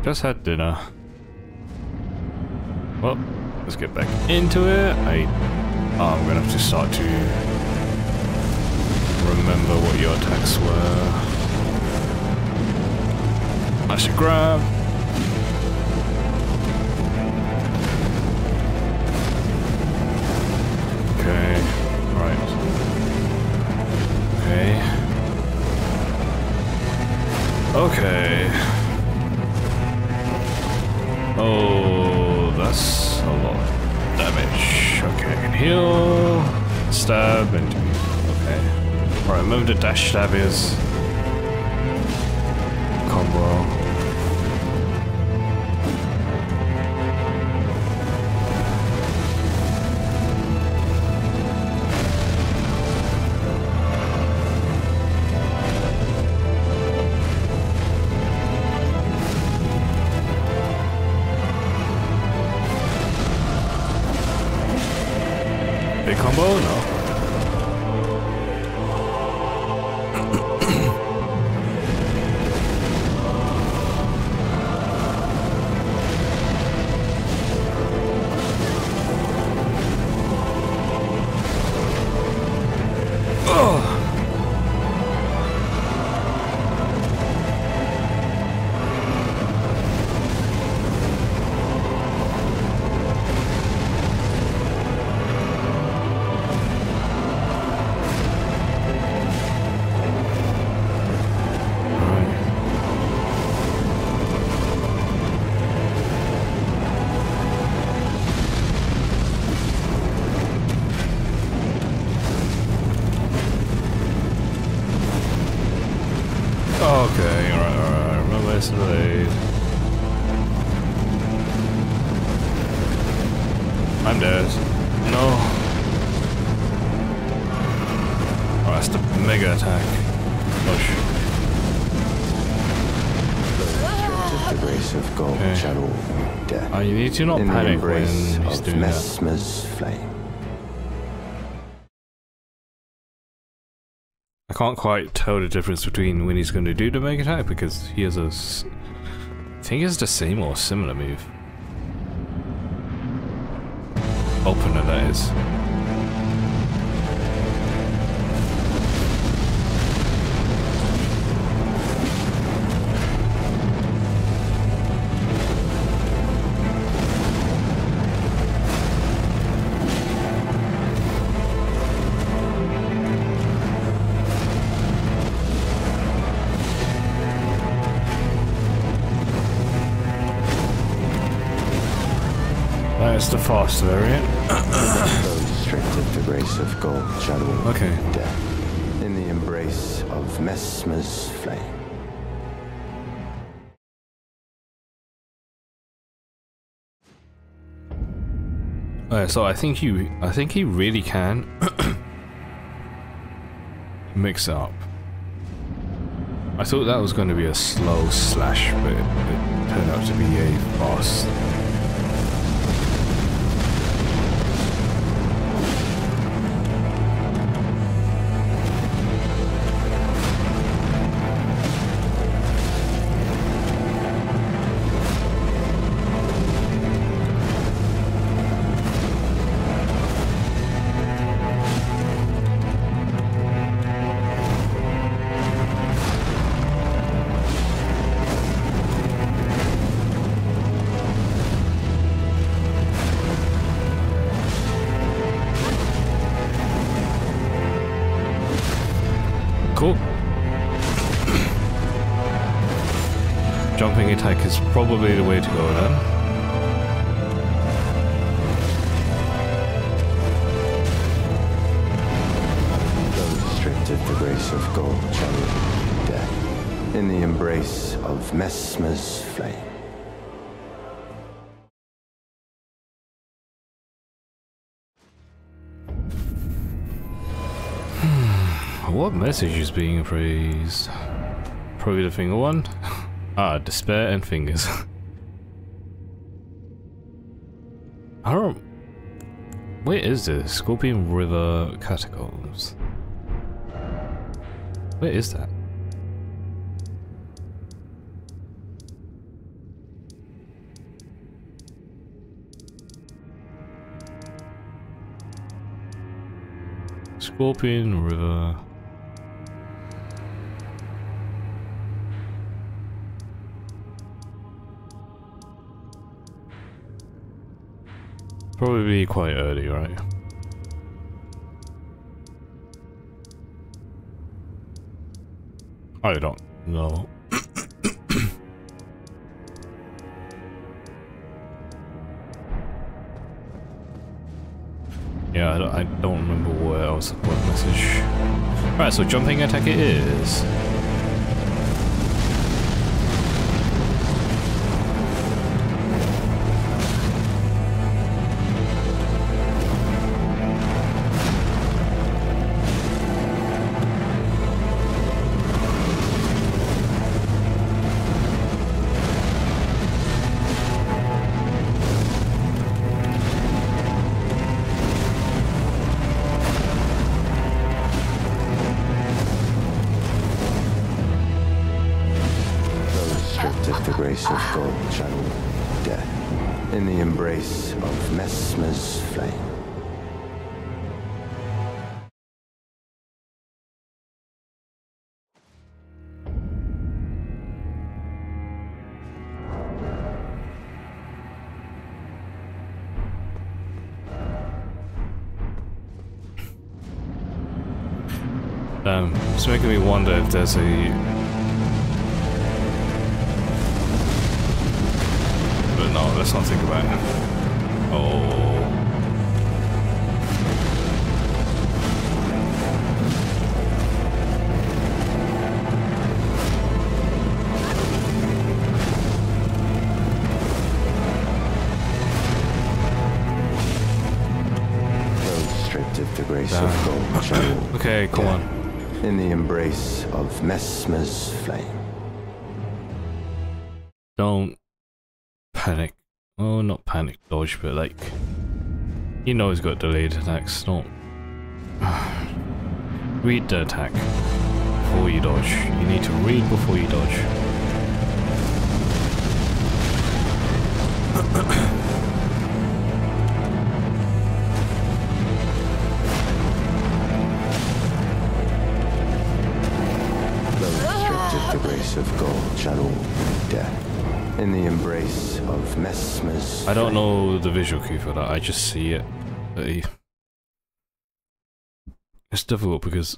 Just had dinner. Well, let's get back into it. I'm gonna have to start to remember what your attacks were. I should grab. Okay, right. Okay. Okay. Oh, that's a lot of damage. Okay, I can heal, stab, and okay. Alright, remember the dash stab is combo. Big combo? No. Okay, alright, remember this blade. I'm dead. No. Oh, that's the mega attack. Push. The grace of God shall all death. Oh, you need to not panic when he's doing that. Messmer's flame. I can't quite tell the difference between when he's going to do the mega attack because he has a... I think it's the same or similar move. Opener, that is. That's the fast variant. Those stripped of the grace of God shall all Okay. death in the embrace of Messmer's flame. So I think he really can mix it up. I thought that was going to be a slow slash, but it turned out to be a fast. Cool. Jumping attack is probably the way to go then. Those stripped of the grace of God shall all death in the embrace of Messmer's flame. What message is being appraised? Probably the finger one. Despair and fingers. I don't... Where is this? Scorpion River Catacombs. Where is that? Scorpion River. Probably quite early, right? I don't know. Yeah, I don't remember where else the support message. Right, so jumping attack it is. Of gold channel death in the embrace of Messmer's flame. It's making me wonder if there's a... No, let's not think about it. Oh. Those stripped of the grace of gold channel. Okay, come on. In the embrace of Messmer's flame. Don't panic. Oh, not panic dodge, but like, you know he's got delayed attacks. Don't read the attack before you dodge. You need to read before you dodge. Those stripped of the grace of gold channel death. In the embrace of Messmer's. I don't know the visual cue for that, I just see it. It's difficult because...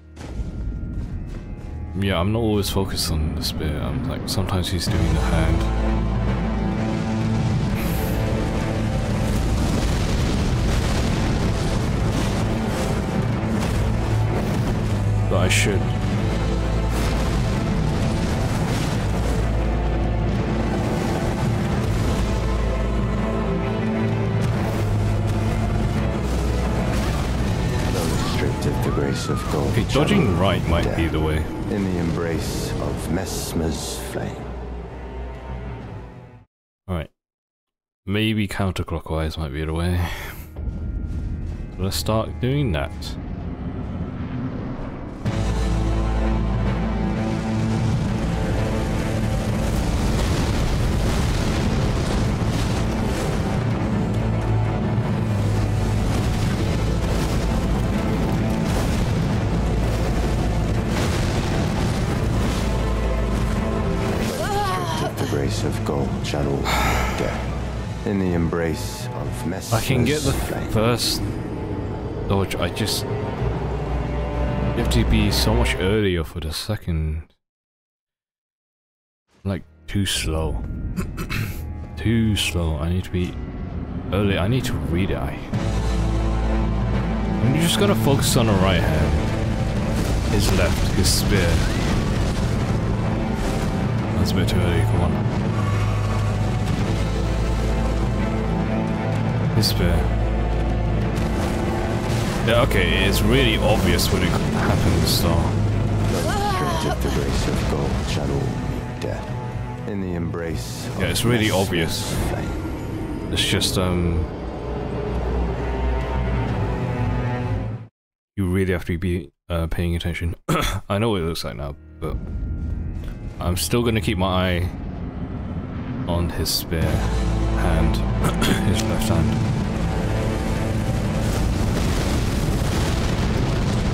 yeah, I'm not always focused on the spear. I'm like, sometimes he's doing the hand. But I should. The grace of gold. Okay, dodging right might be the way. In the embrace of Messmer's flame. Alright. Maybe counterclockwise might be the way. So let's start doing that. Of gold channel death in the embrace of Messmer's I can get the flame. first dodge, I just... you have to be so much earlier for the second. Like, too slow. Too slow, I need to be early, I need to read it. I'm just gonna focus on the right hand. His left, his spear. That's a bit too early, come on. His spear. Yeah, okay, it's really obvious when it happens, so... Restricted the race of gold channel death in the embrace of... yeah, it's really obvious. Flame. It's just, you really have to be paying attention. I know what it looks like now, but... I'm still gonna keep my eye on his spear hand, his left hand.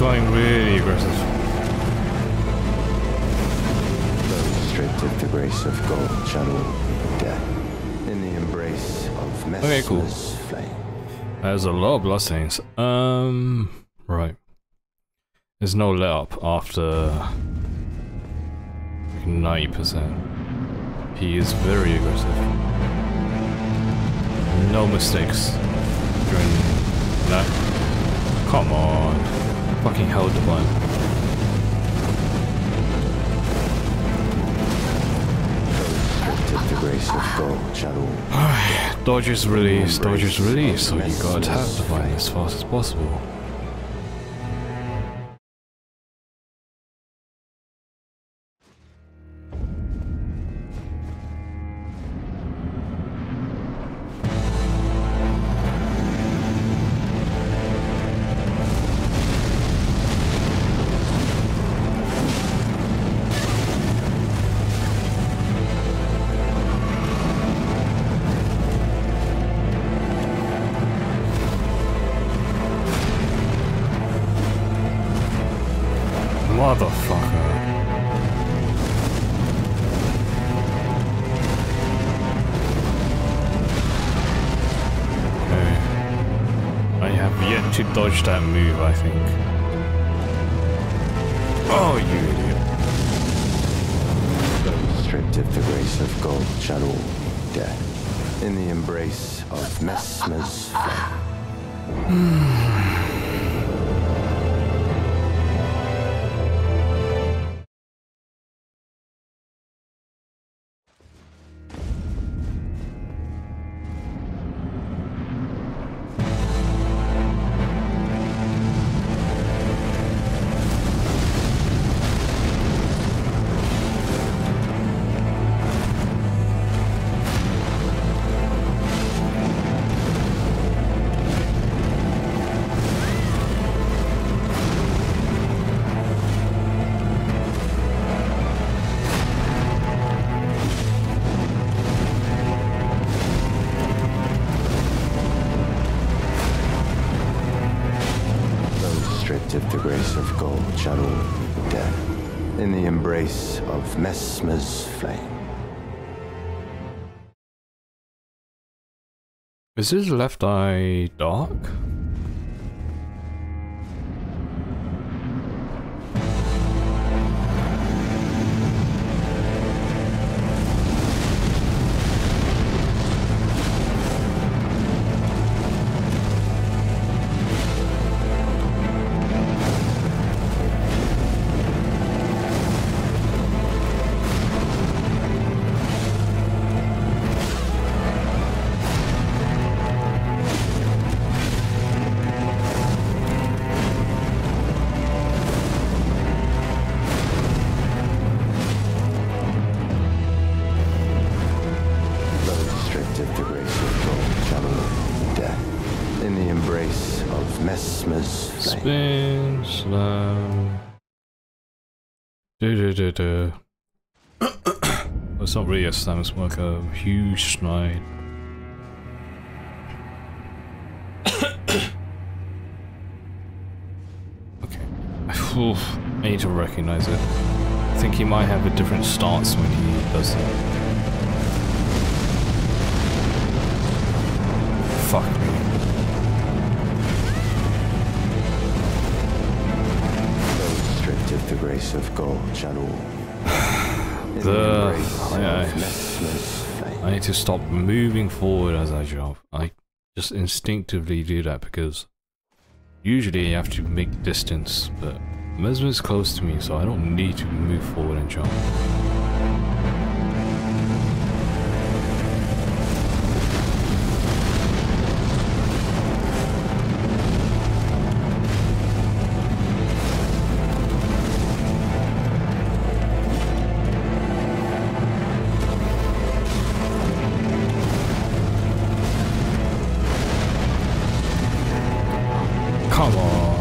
going really aggressive. Those stripped of the grace of gold channel death in the embrace of Messmer's cool. flame. There's a lot of bloodstains. Right. There's no let up after 90%. He is very aggressive. No mistakes during that. Come on. Fucking hell, Divine. The grace of gold channel. Dodgers release, so you gotta tap Divine as fast as possible. Motherfucker. Okay. I have yet to dodge that move, I think. Oh, you idiot. Those stripped of the grace of gold channel death in the embrace of Messmer's flame. Of the grace of gold channel death in the embrace of Messmer's flame. Is his left eye dark? Spin, slam. Well, it's not really a slam, it's more like a huge slide. Okay. Oof, I need to recognize it. I think he might have a different stance when he does that. Fuck me. Of the grace of gold channel. I need to stop moving forward as I jump. I just instinctively do that because usually you have to make distance, but Messmer's close to me, so I don't need to move forward and jump. Come on.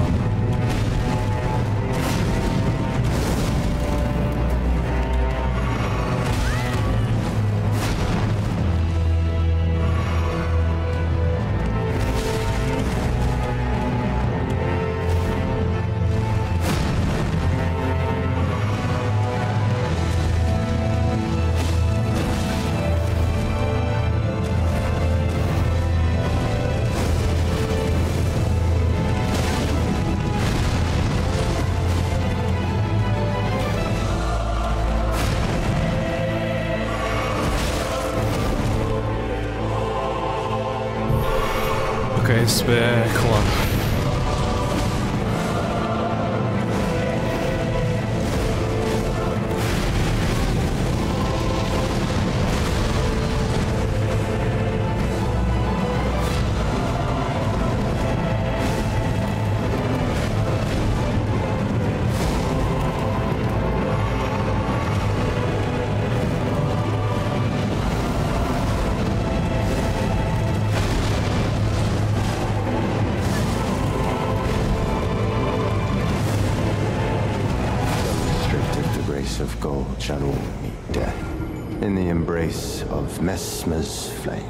Okay, spare, come on. Of gold shall all meet death in the embrace of Messmer's flame.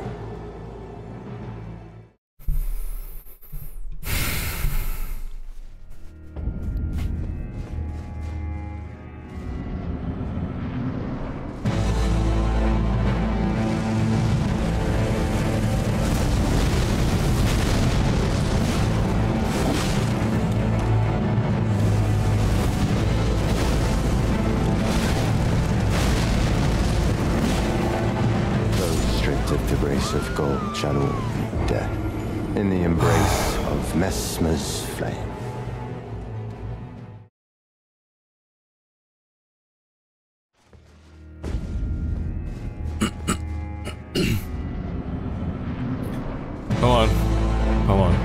Of gold shall all meet death in the embrace of Messmer's flame. Come on. Come on.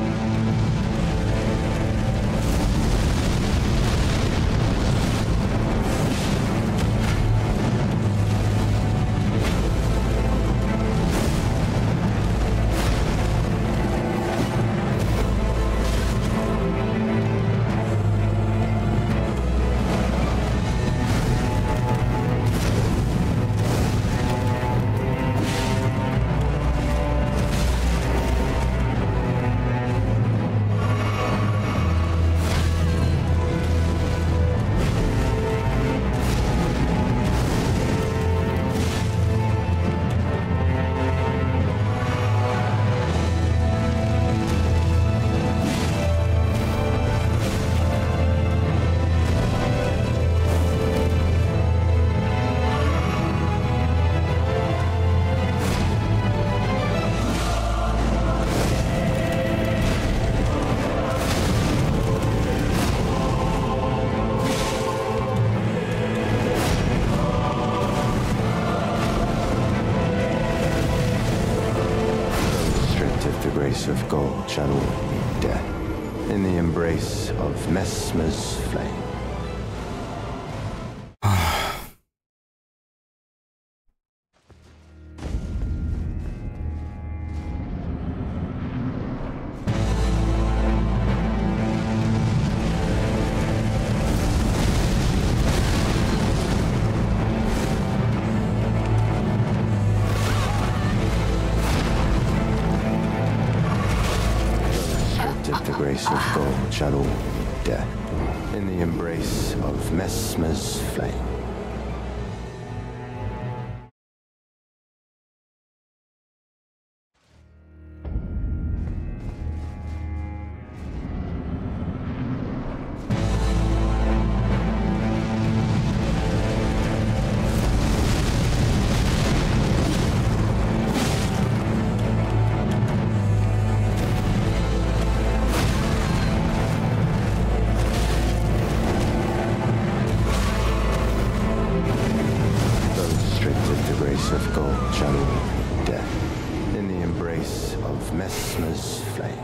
Of gold shall all meet death in the embrace of Messmer's flame. The grace of gold shall all meet death in the embrace of Messmer's flame. Of gold shall all meet death in the embrace of Messmer's flame.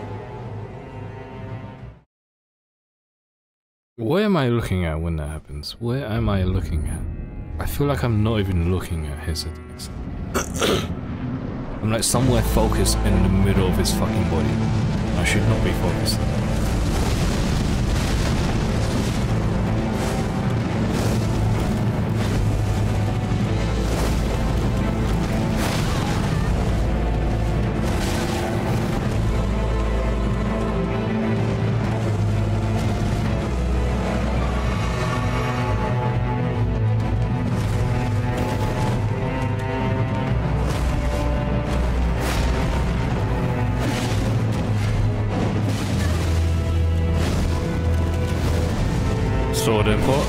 Where am I looking at when that happens? Where am I looking at? I feel like I'm not even looking at his attacks. I'm like somewhere focused in the middle of his fucking body. I should not be focused. Sword import.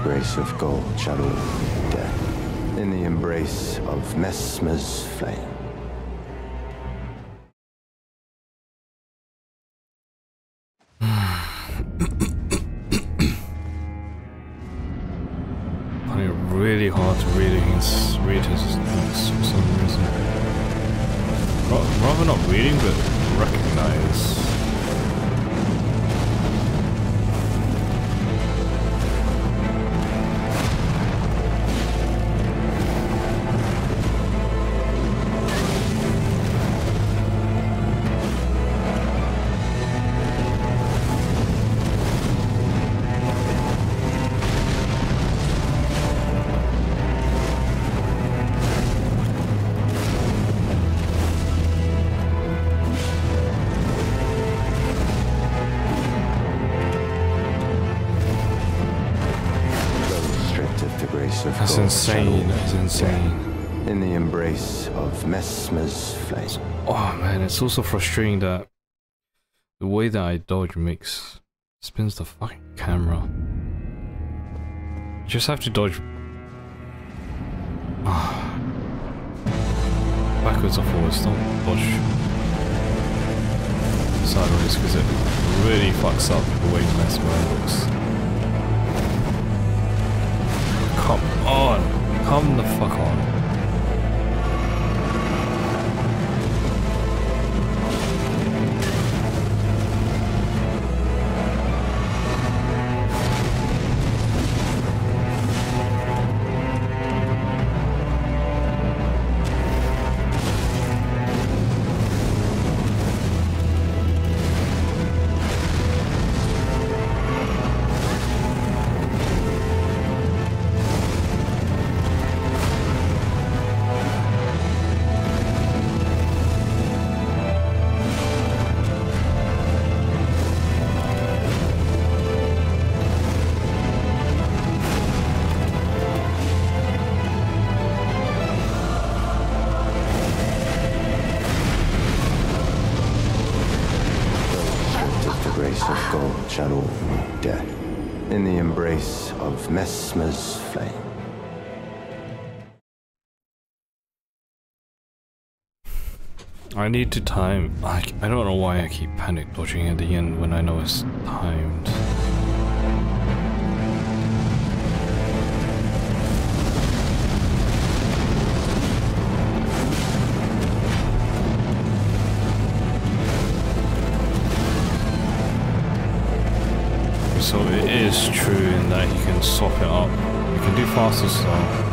grace of gold shall all be dead. In the embrace of Messmer's flame. I find it really hard to read his notes for some reason. Rather not reading, but recognize. That's insane, that's insane. In the embrace of Messmer's flame. Oh man, it's also frustrating that the way that I dodge spins the fucking camera. You just have to dodge backwards or forwards, don't dodge sideways because it really fucks up the way Messmer looks. Come on! Come the fuck on. Of gold shall all be dead. In the embrace of Messmer's flame. I need to time. I don't know why I keep panic dodging at the end when I know it's timed. So it is true in that you can swap it up. You can do faster stuff.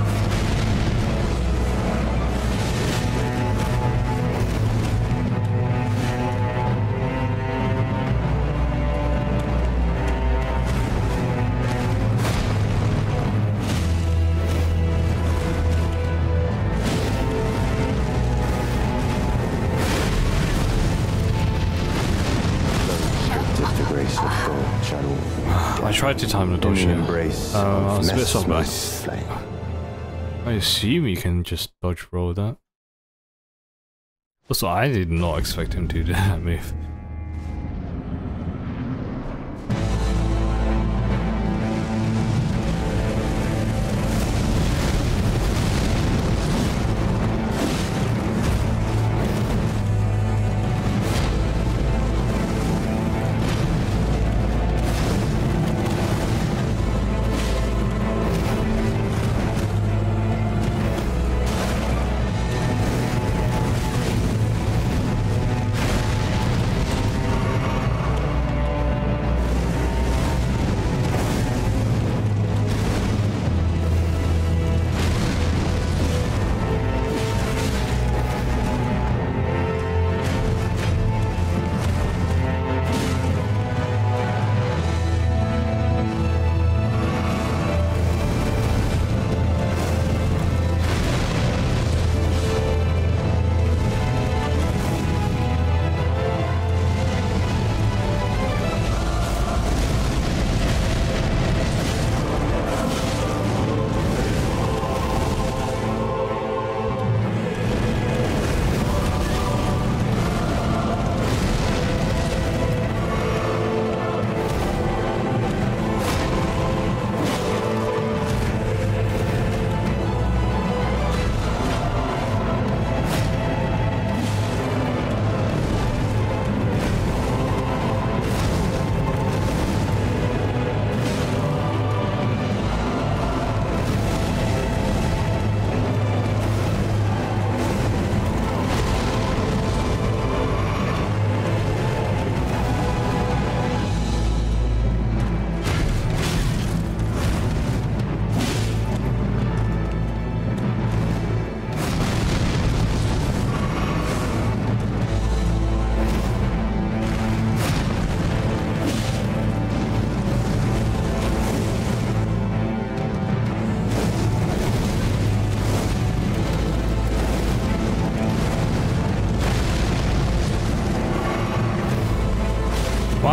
I tried to time the dodge here. I was a bit soft, but I assume you can just dodge roll that. Also, I did not expect him to do that move.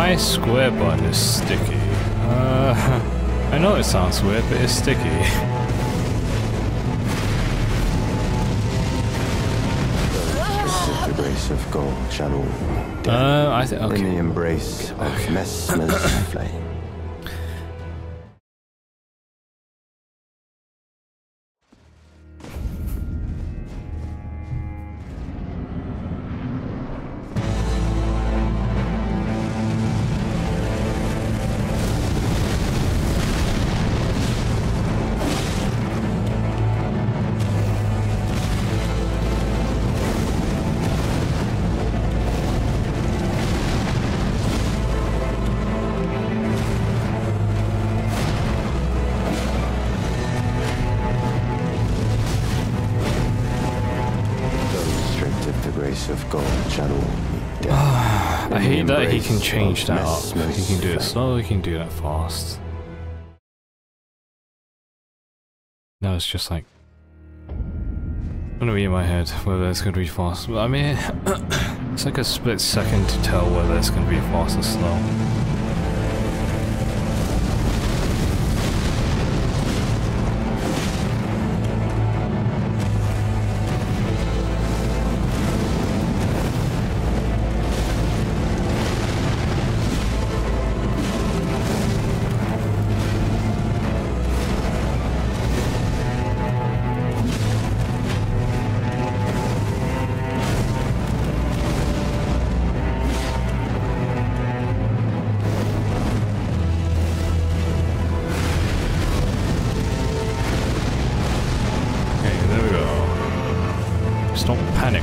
My square button is sticky. I know it sounds weird, but it's sticky. The grace of gold shall all be I think okay. in the embrace of Messmer's flame. Of gold shall all be dead. I hate that he can change that up. He can do it slow, he can do that fast. Now it's just like gonna be in my head whether it's gonna be fast. But I mean it's like a split second to tell whether it's gonna be fast or slow. Don't panic.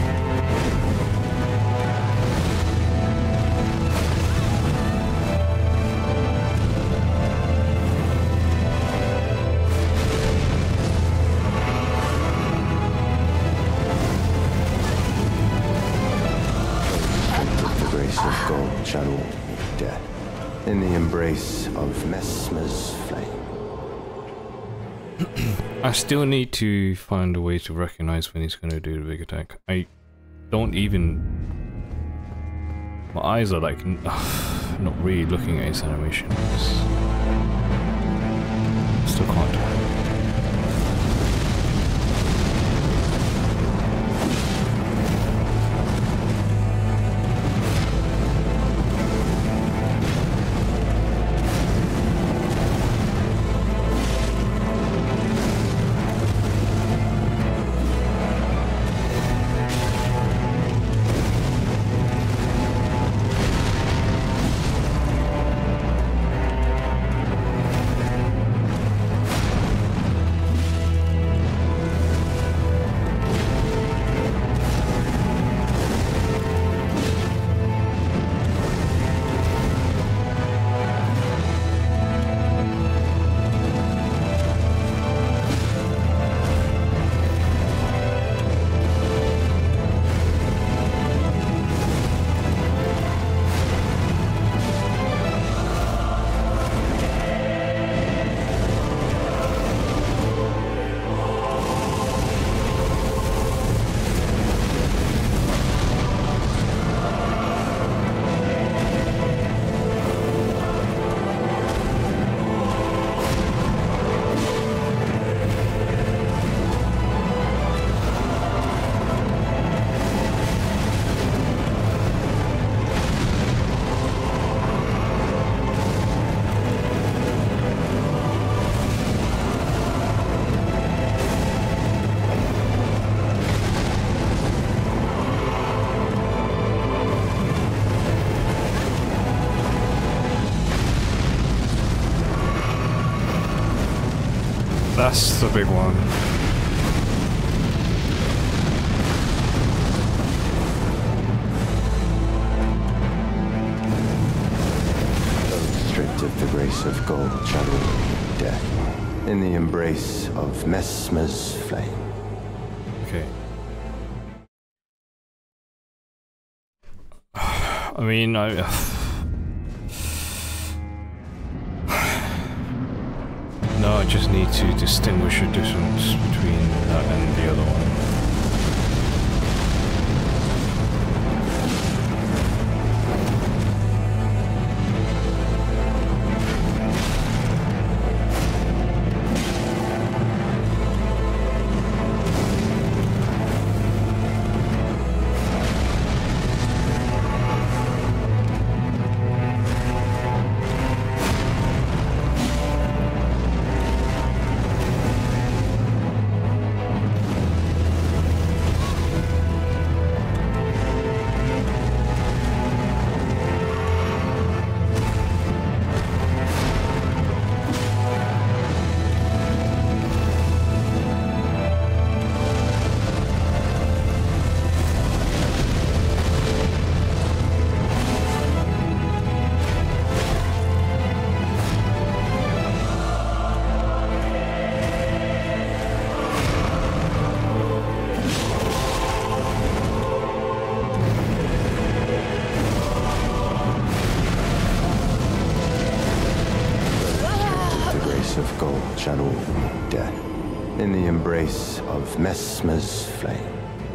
The grace of gold shall all be dead in the embrace of Messmer's flame. I still need to find a way to recognize when he's going to do the big attack. I don't even... My eyes are like not really looking at his animations. Still can't. That's the big one. Those stripped of the grace of gold shall all be dead in the embrace of Messmer's flame. Okay. I mean, no, I just need to distinguish the difference between that and the other one. shadow death in the embrace of Messmer's flame.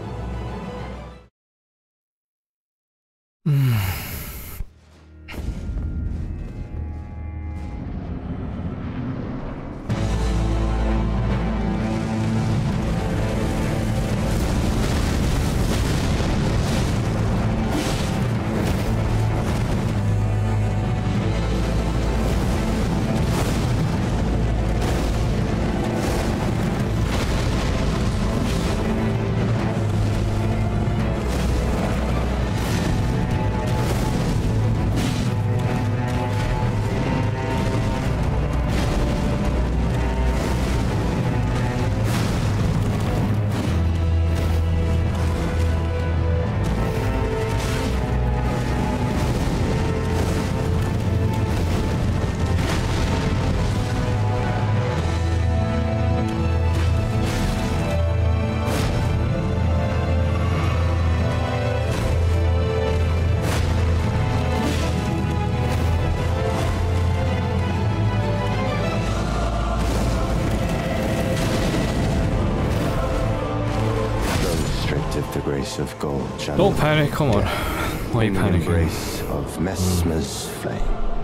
The grace of gold. Don't panic, come on. Why are you panicking? In the embrace of Messmer's flame.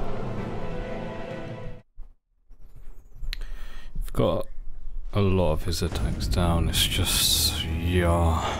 I've got a lot of his attacks down, it's just... yeah.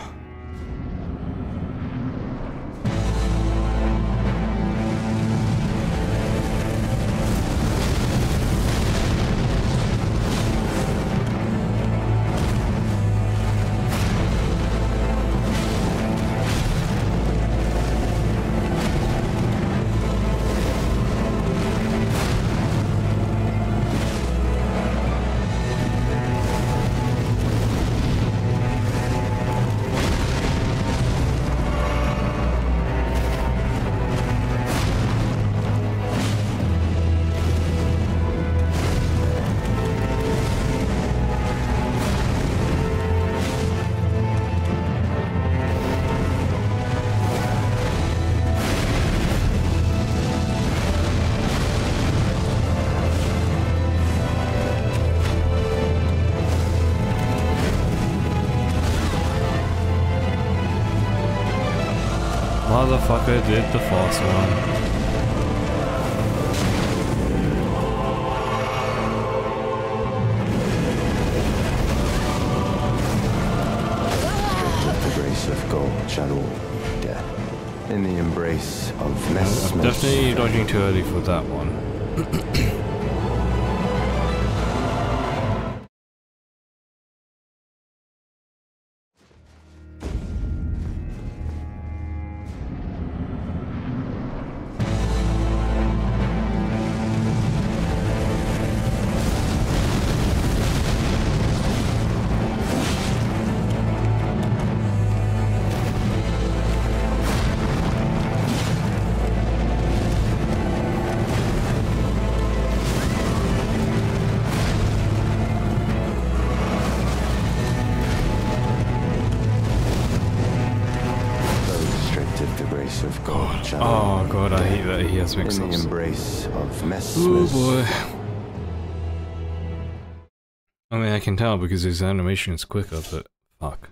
Motherfucker did the false one. The grace of gold, shadow, death. In the embrace of Messmer's I'm definitely dodging too early for that one. Of gold, oh god, I hate that he has mixed-ups. In the embrace of Messmer's. Oh boy. I mean, I can tell because his animation is quicker, but fuck.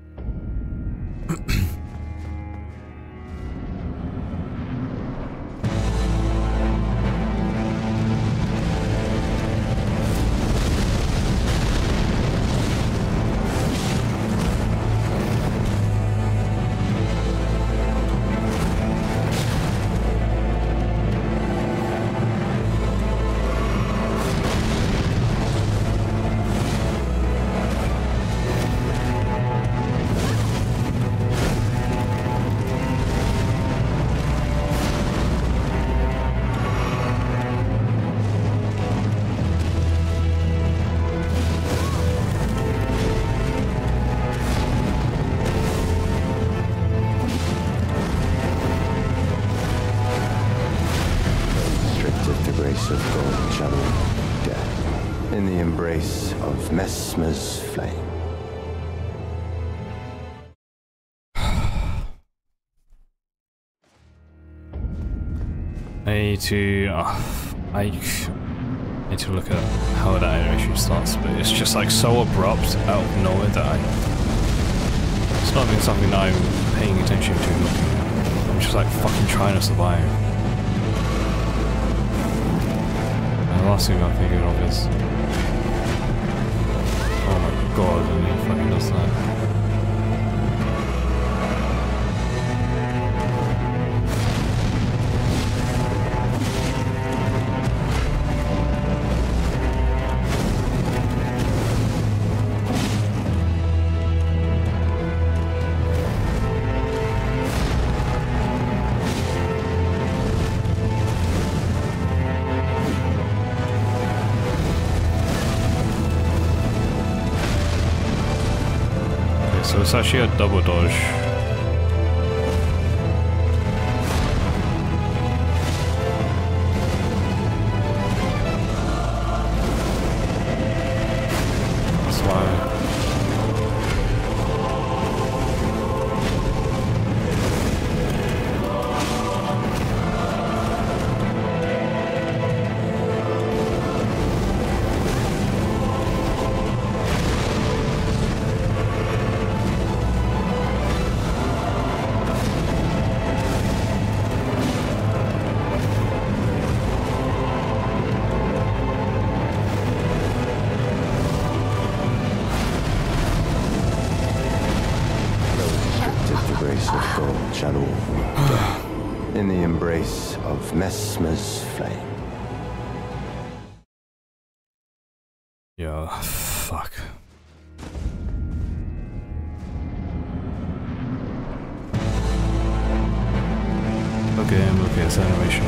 Of gold, shadow, death. In the embrace of Messmer's flame. I need to... need to look at how that animation starts, but it's just like so abrupt out of nowhere that it's not even something that I'm paying attention to looking at. I'm just like fucking trying to survive. And the last thing I figured of is, oh my god, and he fucking does that. So it's actually a double dodge. That's why. Shadow death, in the embrace of Messmer's flame. Yeah, fuck. Okay, I'm looking at this animation.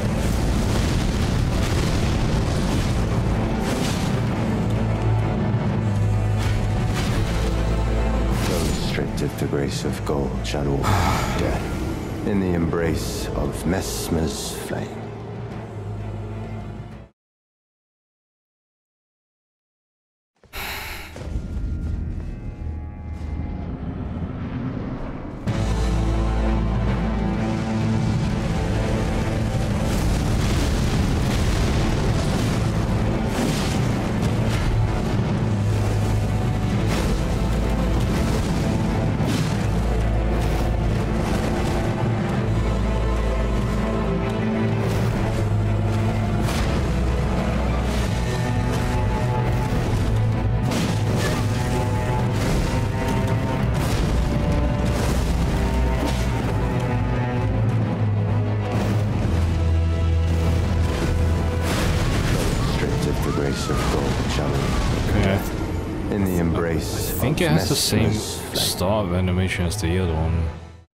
Stripped of the grace of gold, shadow, death, in the embrace of Messmer's flame. In the embrace I think it has the same start of animation as the other one.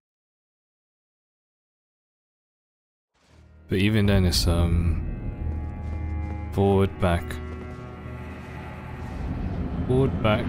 But even then it's forward, back. Forward, back.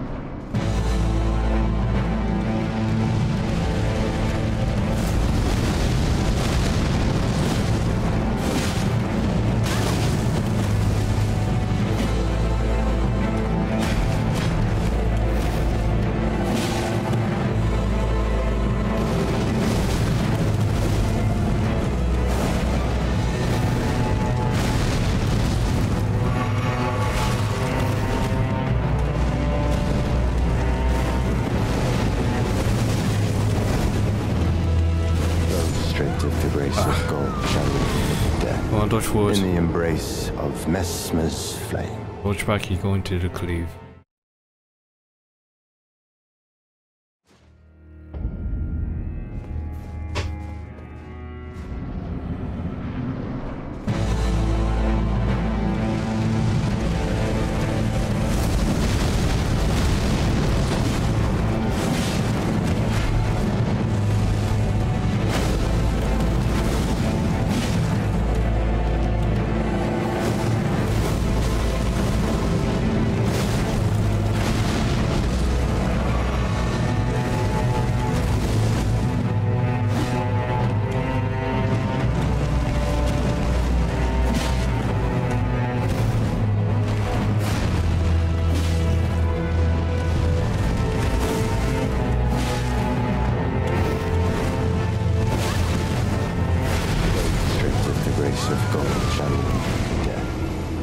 Dodge forward. In the embrace of Messmer's flame. Dodge back, you go into the cleave.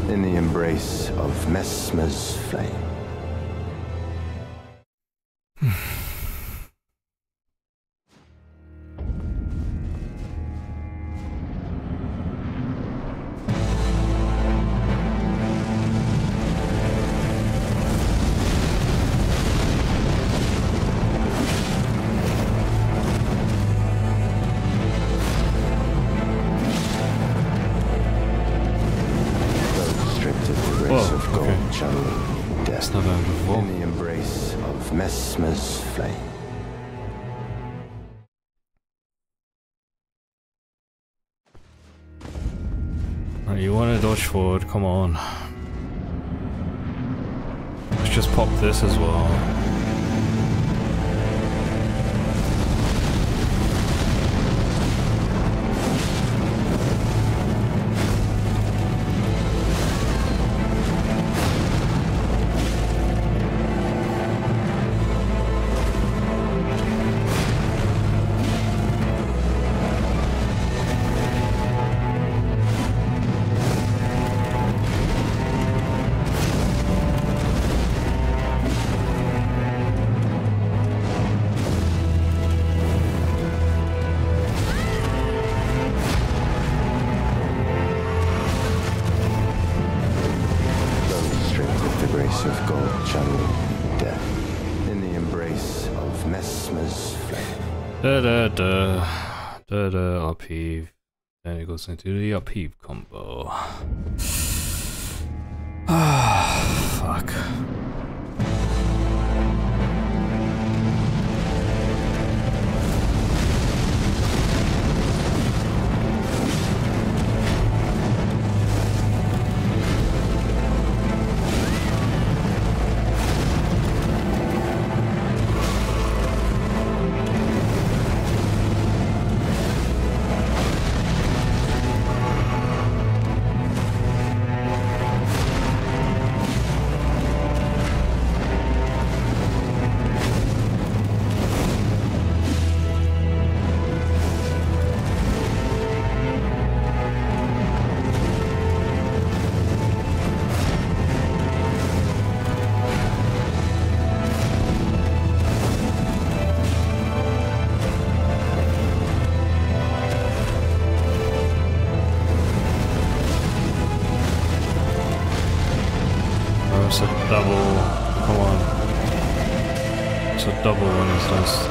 in the embrace of Messmer's flame. In the embrace of Messmer's flame. Right, you want to dodge forward, come on. Let's just pop this as well. Of gold channeling death in the embrace of Messmer's flame. Upheave. Then it goes into the upheave combo. Ah, fuck. It's a double, come on. It's a double one is nice.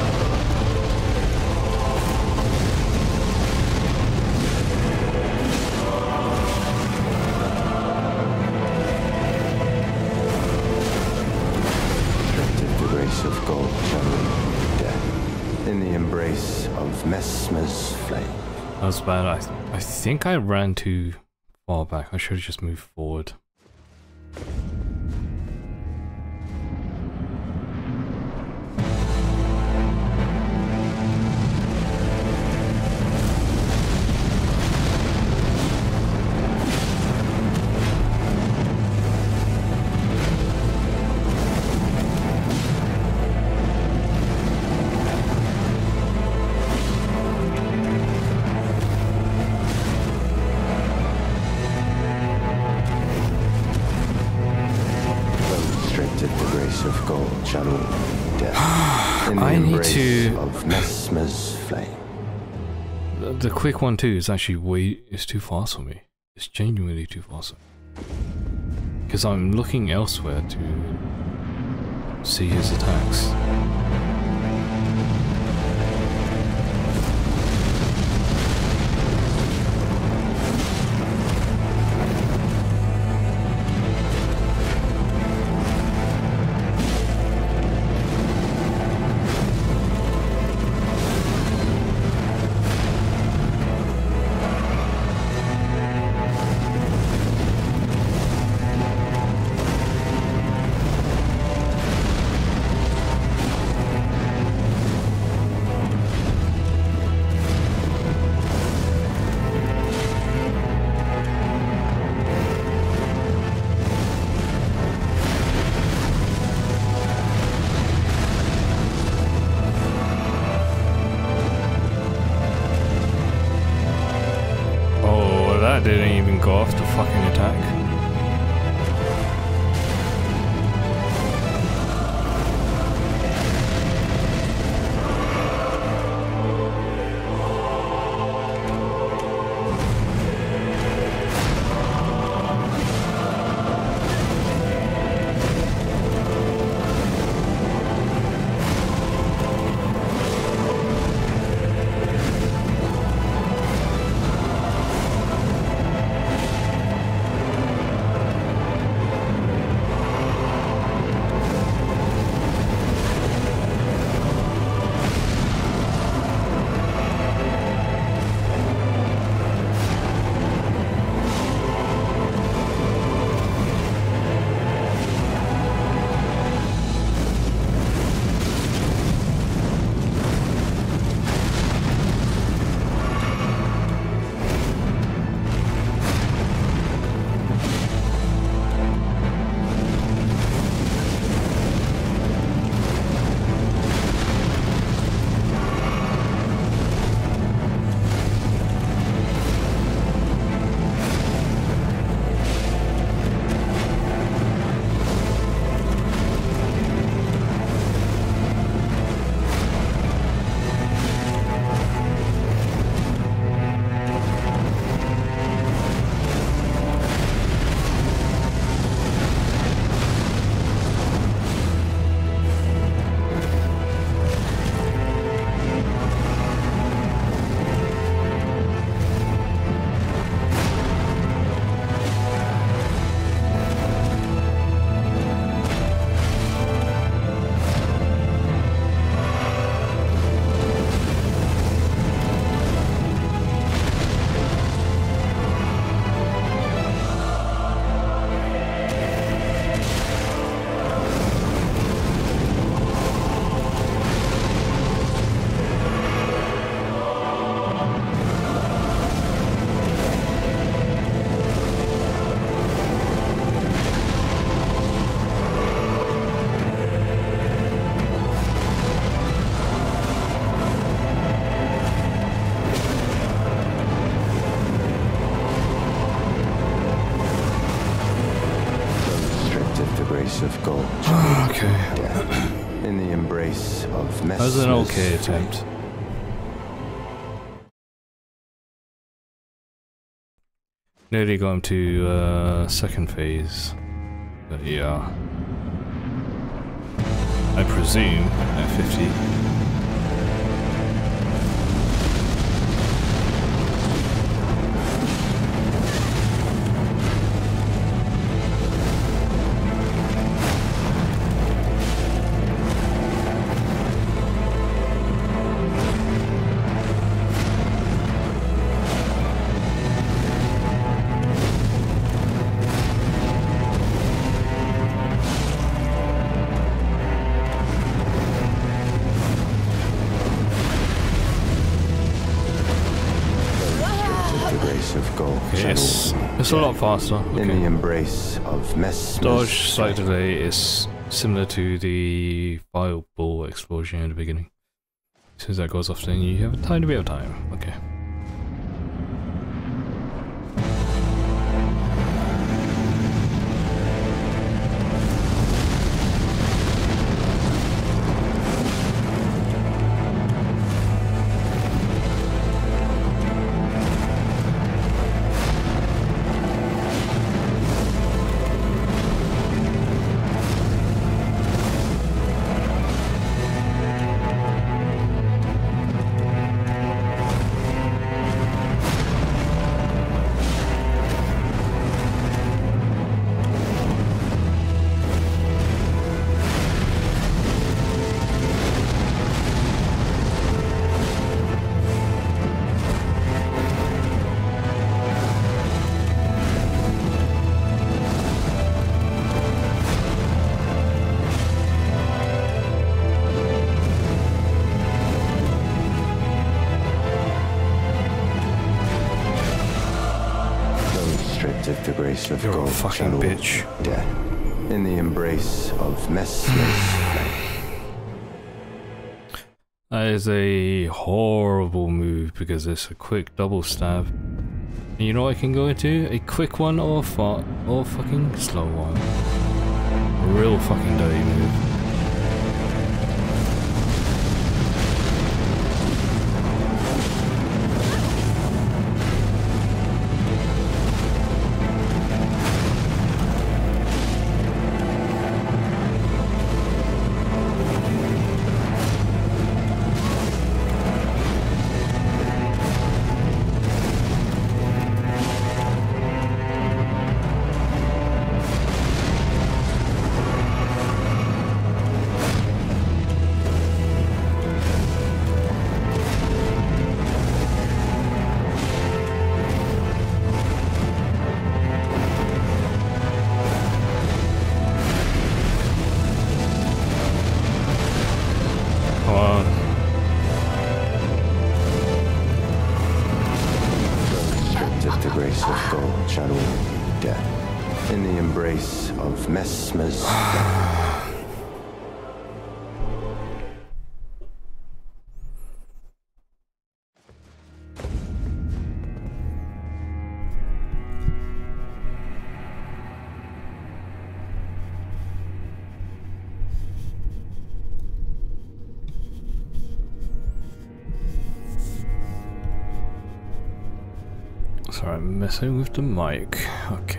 The grace of gold channeling death in the embrace of Messmer's flame. That was bad. I think I ran too far back. I should have just moved forward. Of gold channel death in the I need embrace to of Messmer's flame. The quick one too is actually it's too fast for me. It's genuinely too fast. Because I'm looking elsewhere to see his attacks. Didn't even go off the fucking attack. grace of gold. Okay. Death. In the embrace of That was an Messmer's okay flame. attempt. Nearly got to second phase. But yeah. I presume at 50. Of gold. It's a lot faster. Okay. In the embrace of Messmer's Dodge, slight delay is similar to the fireball explosion at the beginning. As soon as that goes off, then you have a tiny bit of time. Okay. of the grace of You're gold. a fucking bitch. Death. In the embrace of Messmer's flame. That is a horrible move because it's a quick double stab. And you know what I can go into? A quick one or a fucking slow one. A real fucking dirty move. Messmer's Sorry, I'm messing with the mic. Okay.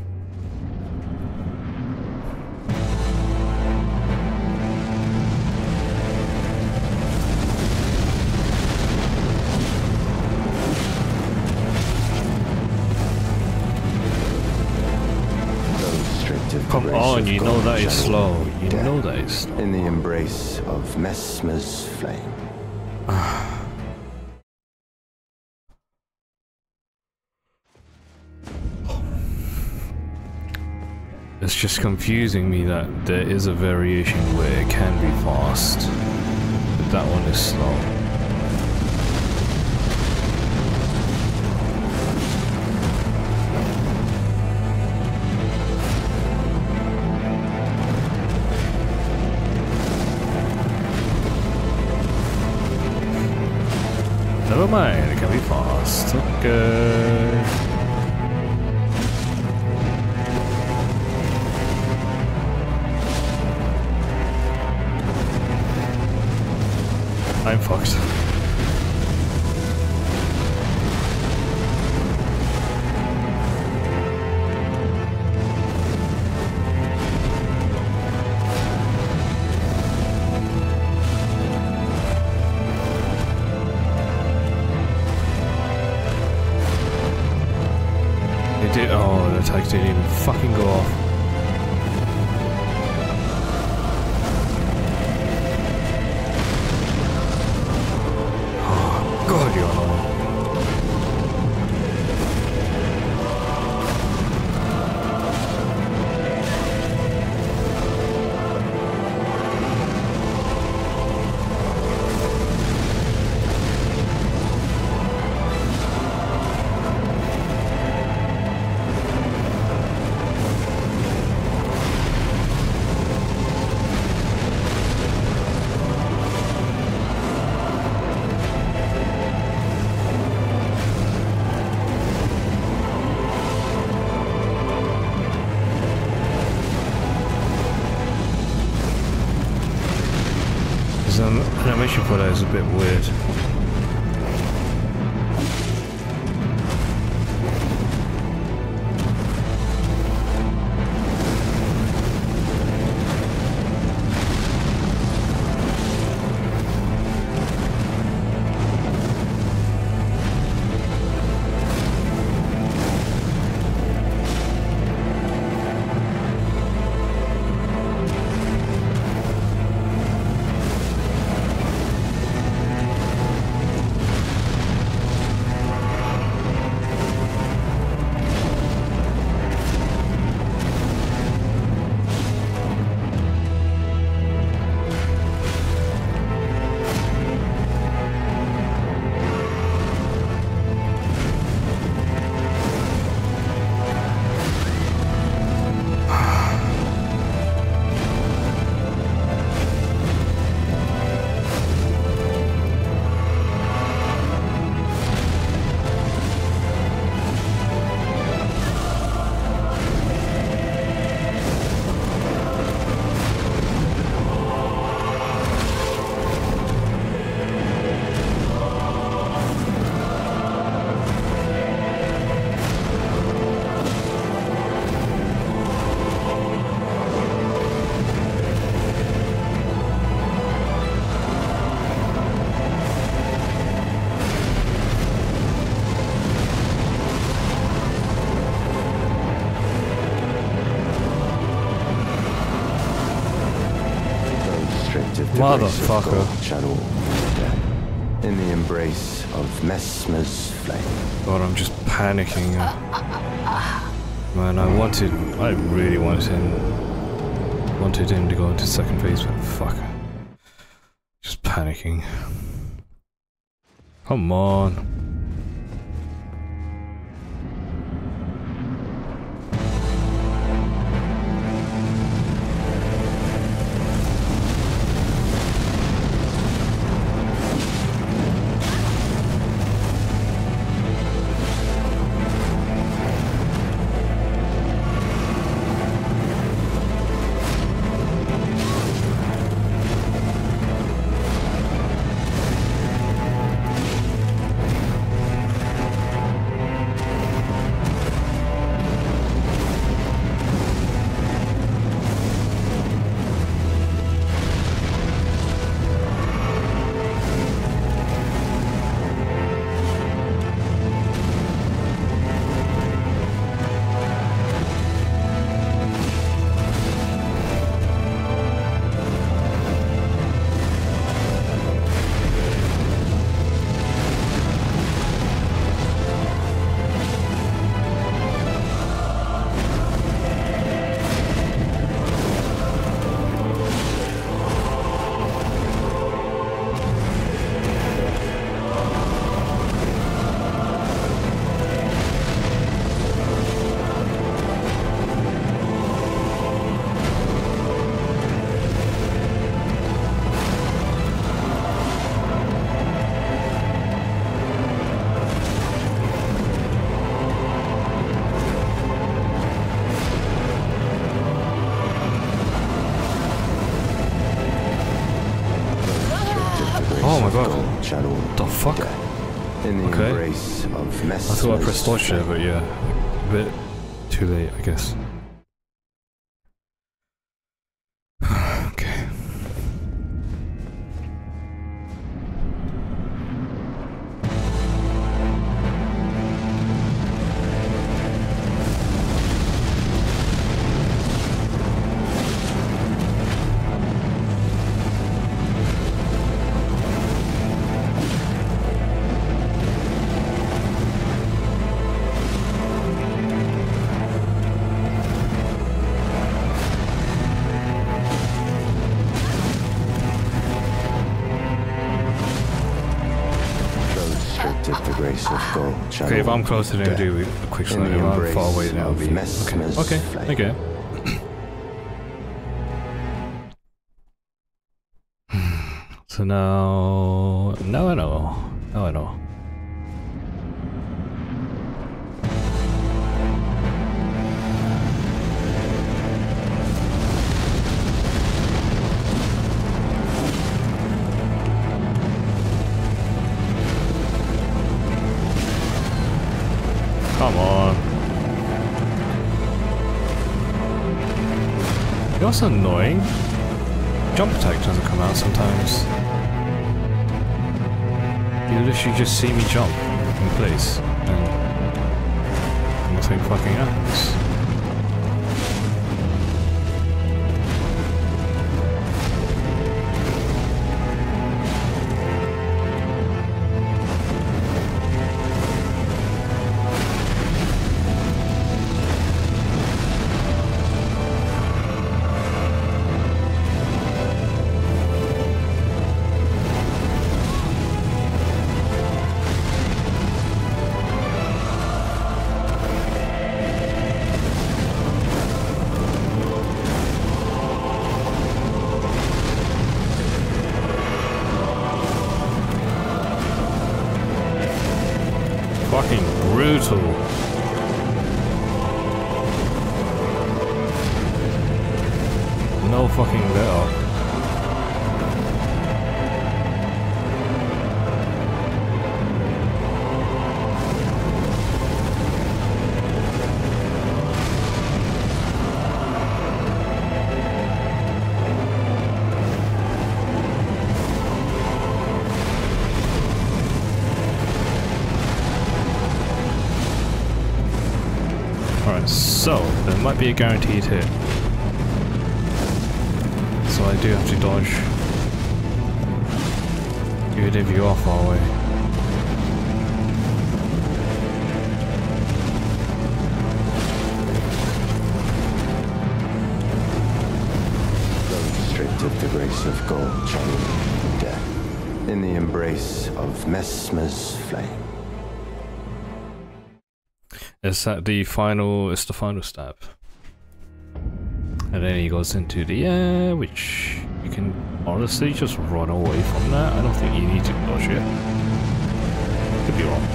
Come on, you know that is slow. You know that is slow. In the embrace of Messmer's flame. It's just confusing me that there is a variation where it can be fast, but that one is slow. Never mind, it can be fast. Okay. did. Oh, the attack didn't even fucking go off. Oh, God, you're annoying. Animation for that is a bit weird. Motherfucker. Shadow death in the embrace of Messmer's flame. God, I'm just panicking. Man, I really wanted him to go into second phase, but fuck. Just panicking. Come on. Oh my god. What the fuck? Okay. I thought I pressed launch there, but yeah. A bit too late, I guess. Okay. grace of gold. Okay, if I'm closer, then I'll do a quick slow. If I'm far away, then I'll be... Okay. So now I know. Come on. You know what's annoying? Jump attack doesn't come out sometimes. You literally just see me jump in place and nothing fucking happens. Fucking brutal. No fucking let up. Alright, so there might be a guaranteed hit. So I do have to dodge. Even if you are far away. Stripped of the grace of gold, channel death. In the embrace of Messmer's flame. It's the final stab. And then he goes into the air, which you can honestly just run away from that. I don't think you need to dodge it. Could be wrong.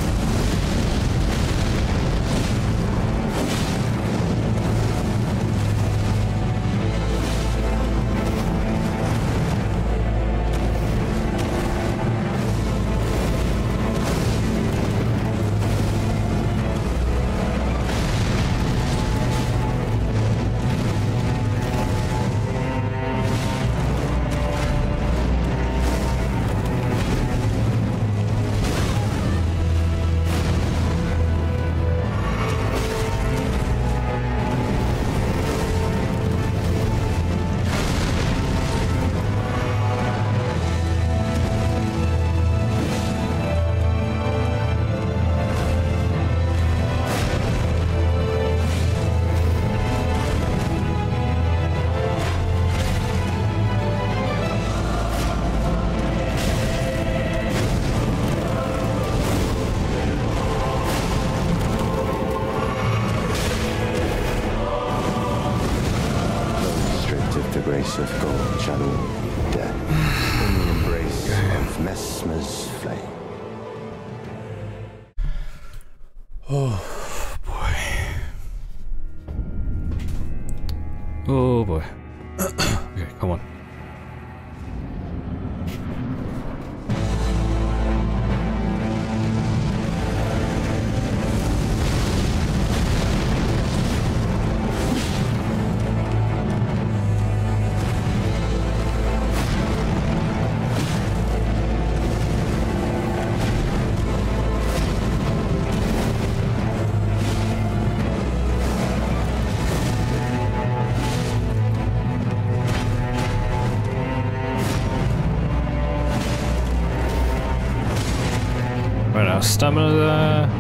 Grace of gold, channel death. In the embrace of Messmer's flame. Oh boy. Oh boy. Okay, come on. Right now, stamina there.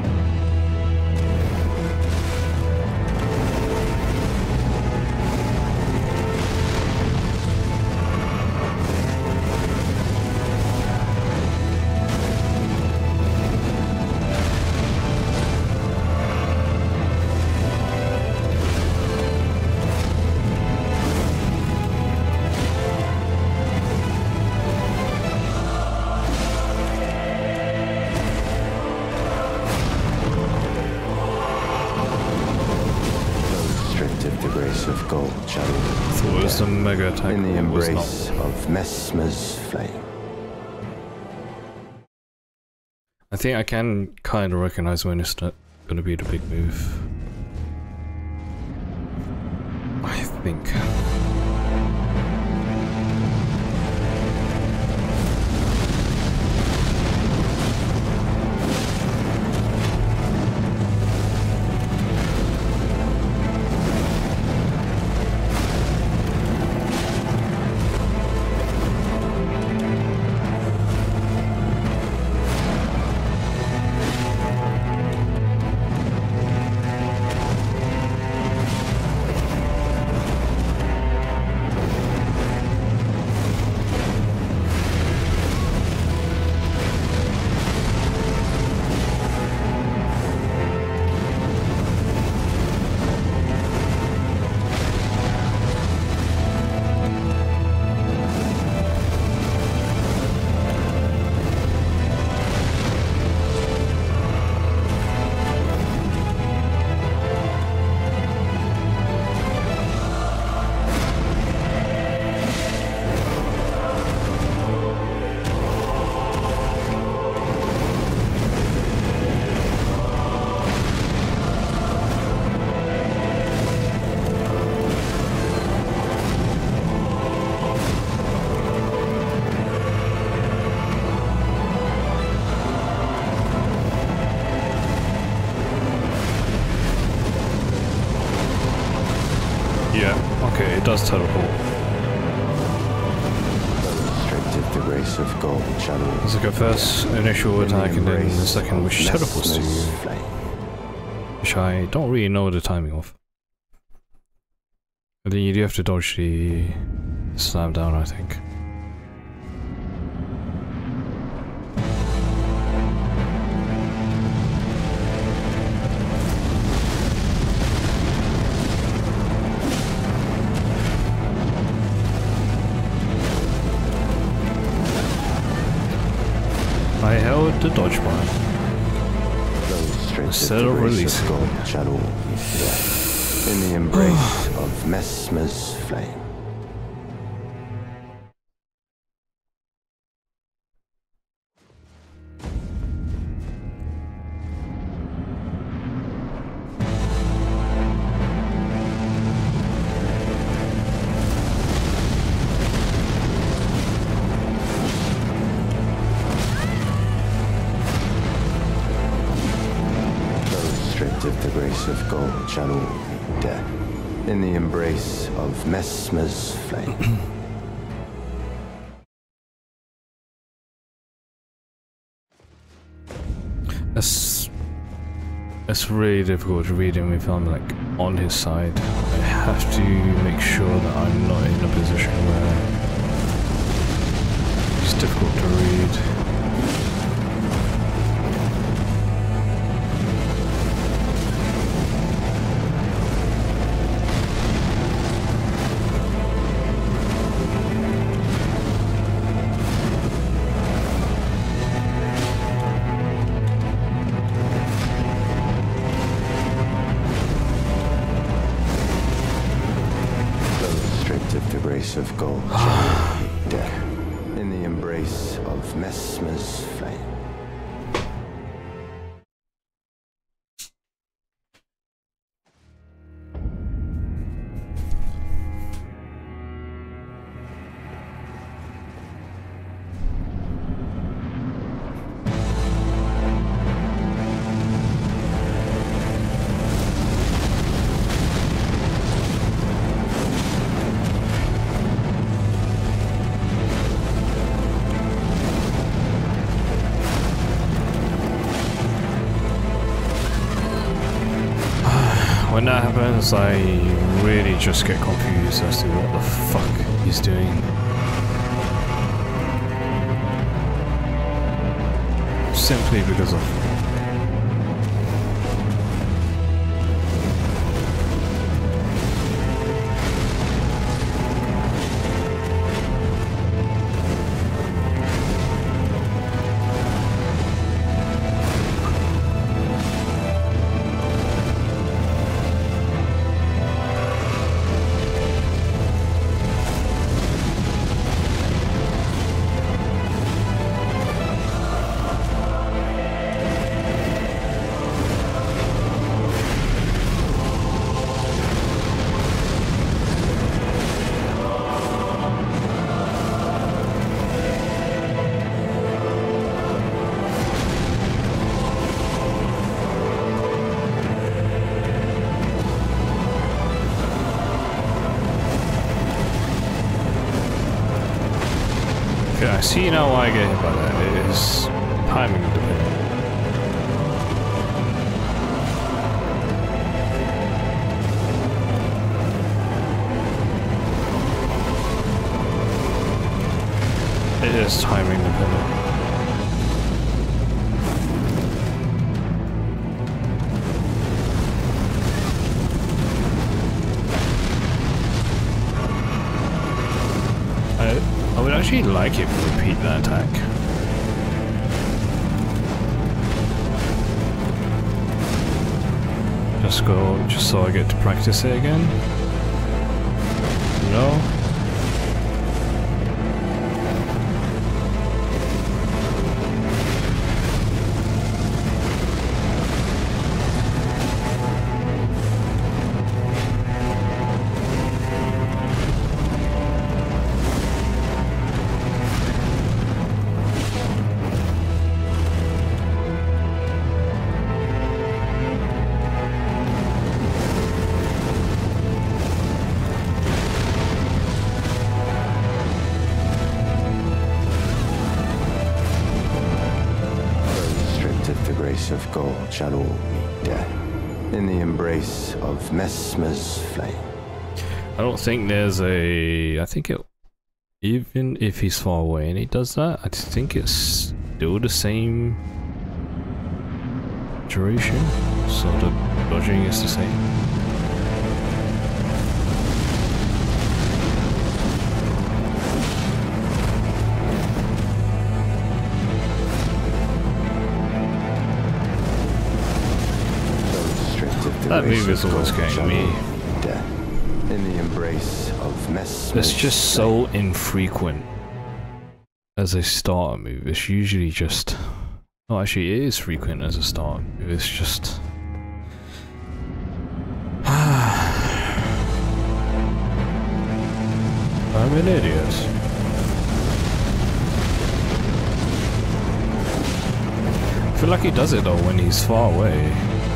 the grace of gold, shadow. I thought it was the mega attack. In the it was embrace not. of Messmer's flame. I think I can kind of recognize when it's going to be the big move. I think. Okay, it does teleport. Restricted the grace of gold, shadow. It's like a first initial attack and then the second which teleports to you. Which I don't really know the timing of. I think you do have to dodge the slam down, I think. I held the dodge bar instead of releasing. Shadow in the embrace of Messmer's flame. The grace of gold, shadow, death, in the embrace of Messmer's flame. It's really difficult to read him if I'm like on his side. I have to make sure that I'm not in a position where it's difficult to read. Of gold, death, in the embrace of Messmer's flame. When that happens, I really just get confused as to what the fuck he's doing. Simply because of... see now why I get hit by that. It is timing dependent. It is timing dependent. I would actually like it to repeat that attack. Just so I get to practice it again. No? Of gold shall all meet death in the embrace of Messmer's flame. I don't think there's a... I think it... Even if he's far away and he does that, I think it's still the same duration. So the dodging is the same. That move is always getting me. Death in the embrace of Messmer's It's just so infrequent as a starter move. It's usually just... Oh, actually it is frequent as a starter move. It's just... I'm an idiot. I feel like he does it though when he's far away.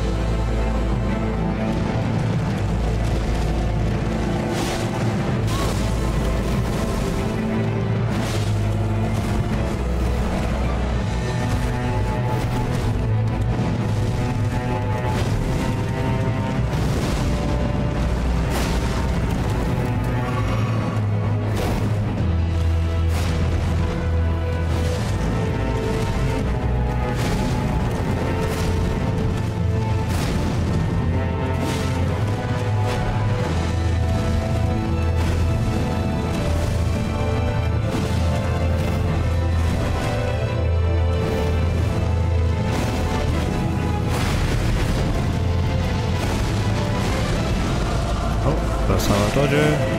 That's how I dodge it.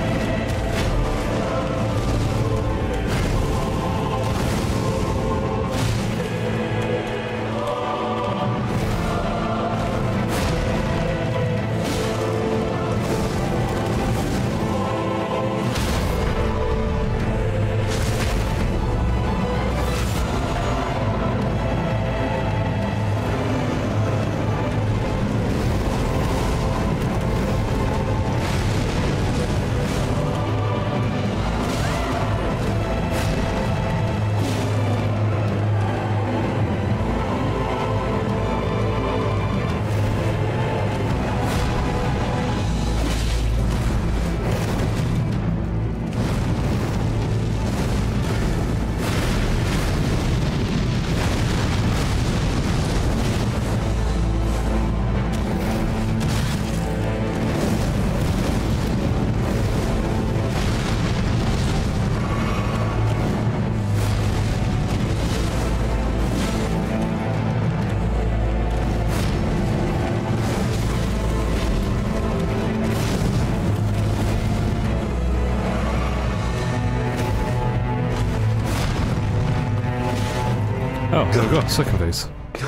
Oh, there we go. Second phase.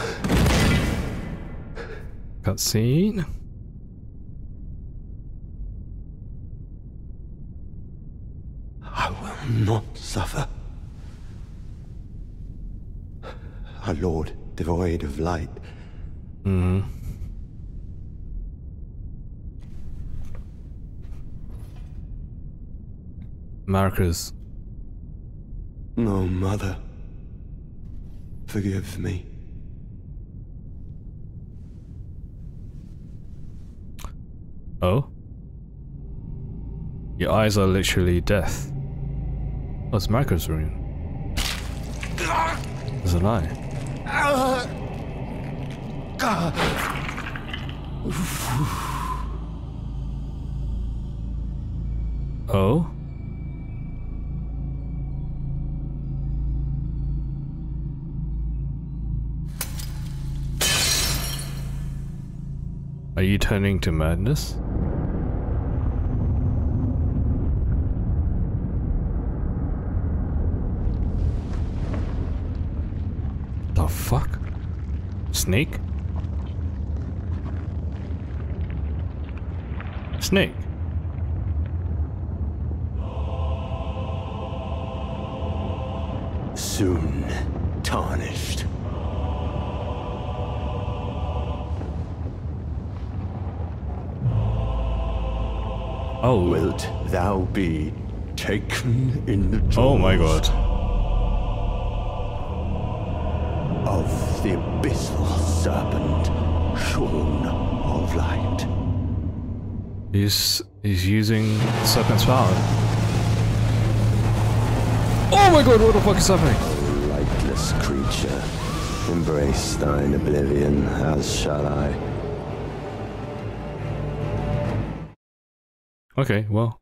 Cutscene. I will not suffer. Our Lord, devoid of light. Marcus. No, Mother. Forgive me. Oh? Your eyes are literally death. Oh, it's Marco's rune. It's a lie. Oh? Are you turning to madness? The fuck? Snake? Snake? Soon tarnished. Oh. Wilt thou be taken in the jaws Oh my god. of the abyssal serpent, shorn of light? He's using Serpent's power. Oh my god, what the fuck is happening? O lightless creature, embrace thine oblivion, as shall I. Okay, well.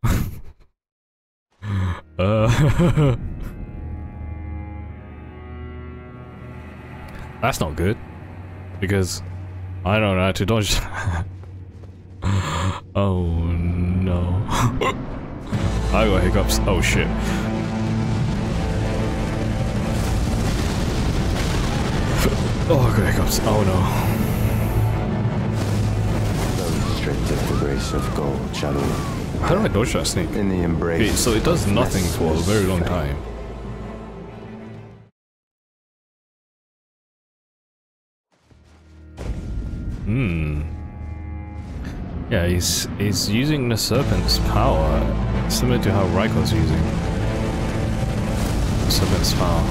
That's not good. Because I don't know how to dodge. Oh no. I got hiccups. Oh shit. Oh, I got hiccups. Oh no. Though stripped of the grace of gold shadow, How do I dodge that snake? in the embrace. Okay, so it does of nothing for a very long flame. time. Yeah, he's using the serpent's power, similar to how Raikon's using the serpent's power.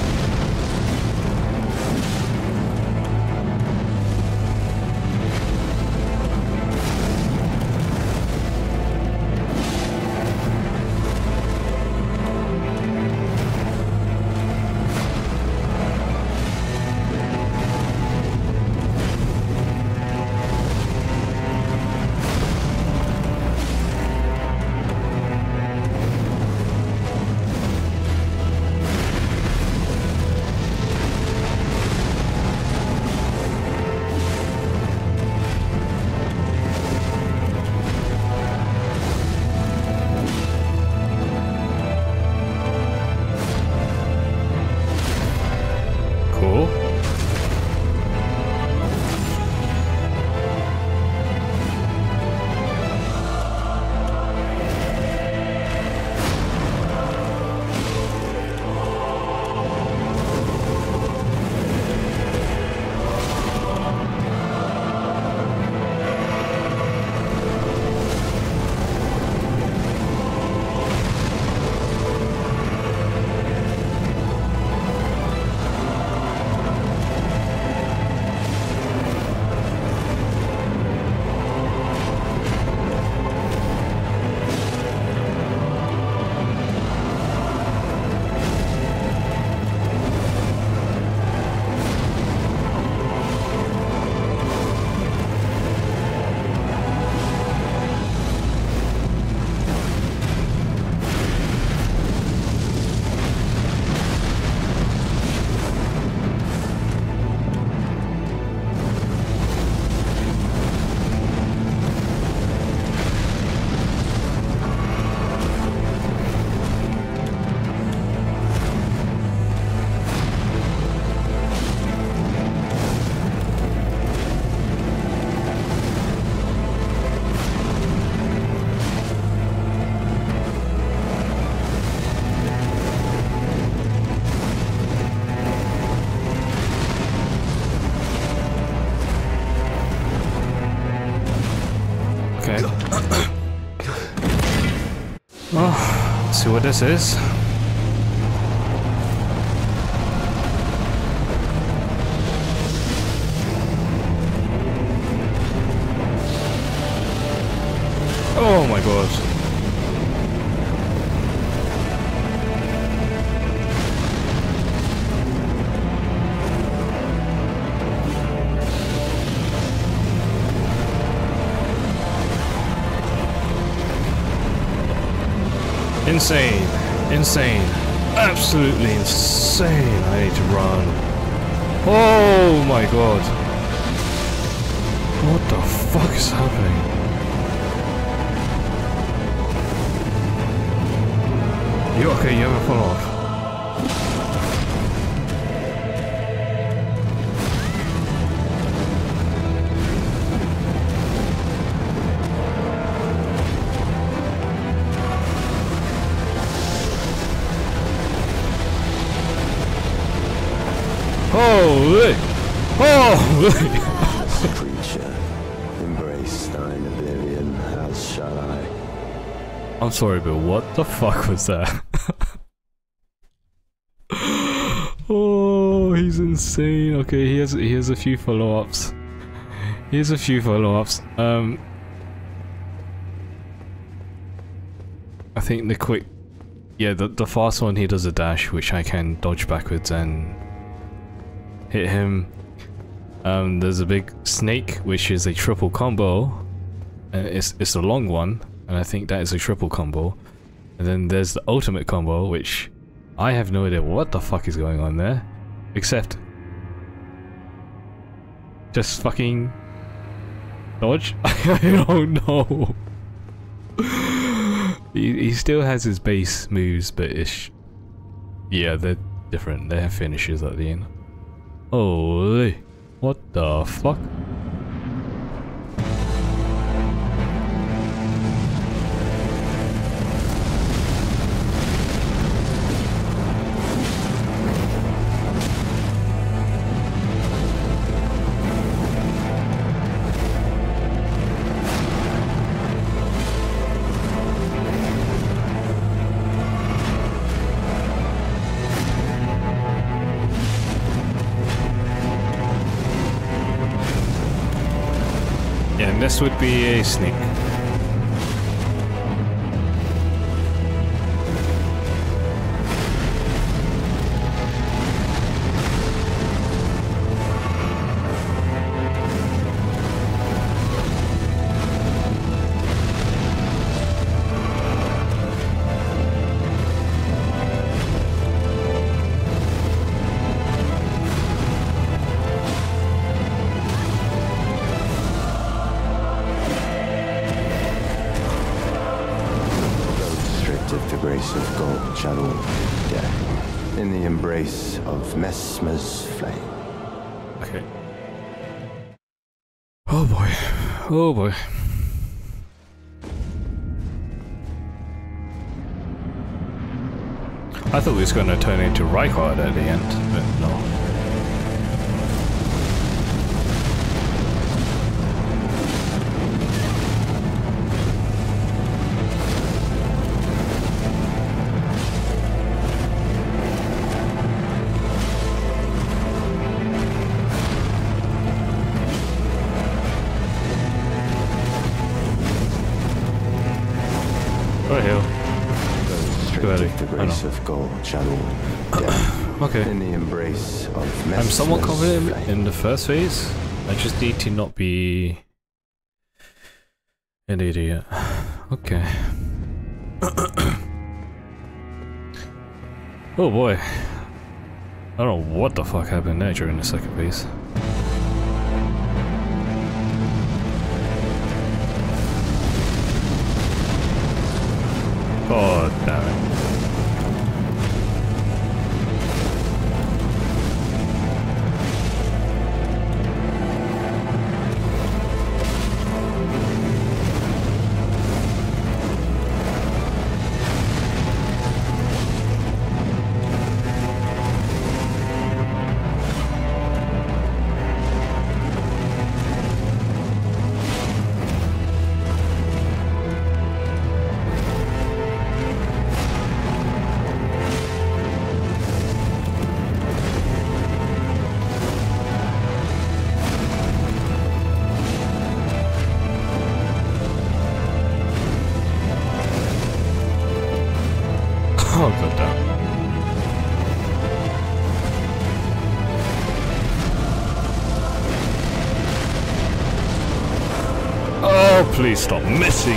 Cool. Okay. Oh, let's see what this is. Oh my god. Insane. Insane. Absolutely insane. I need to run. Oh my god. What the fuck is happening? You okay? You haven't fallen off. Holy! Holy! Creature, embrace thine oblivion, as shall I. I'm sorry, but what the fuck was that? Oh, he's insane. Okay, he has a few follow-ups. He has a few follow-ups. I think the quick, yeah, the fast one, he does a dash, which I can dodge backwards and hit him. There's a big snake, which is a triple combo. It's a long one, and I think that is a triple combo. And then there's the ultimate combo, which I have no idea what the fuck is going on there, except just fucking dodge. I don't know. He still has his base moves, but yeah, they're different. They have finishes at the end. Holy, what the fuck? Yeah, and this would be a snake. Of gold shadow death in the embrace of Messmer's flame. Okay. Oh boy. Oh boy. I thought he was going to turn into Rykard at the end, but no. The grace of gold shadow death Okay. in the embrace of I'm somewhat Messmer's confident flame. in the first phase. I just need to not be an idiot. Okay. Oh boy. I don't know what the fuck happened there during the second phase. God damn it. Please stop missing.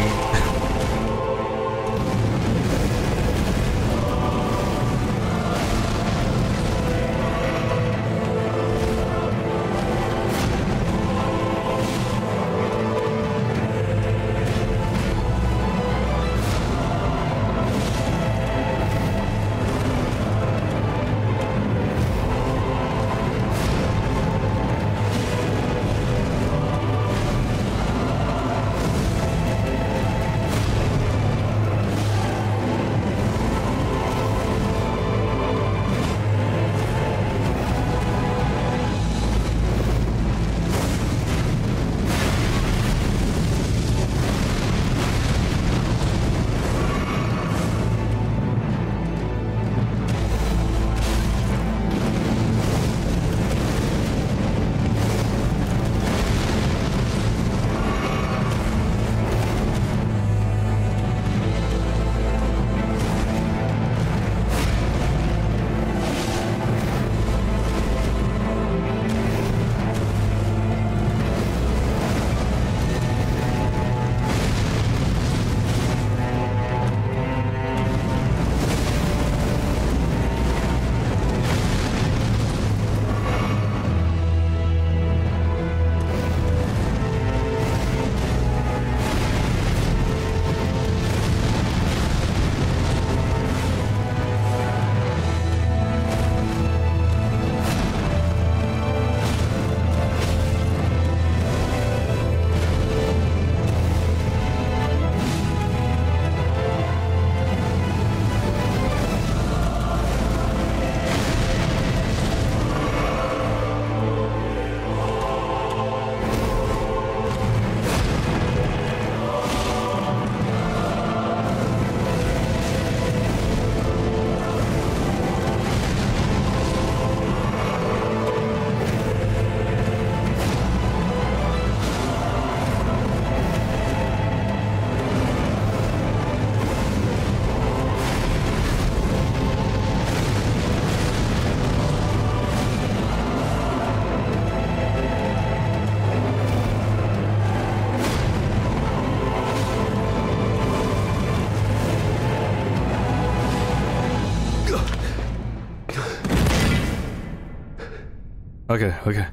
Okay.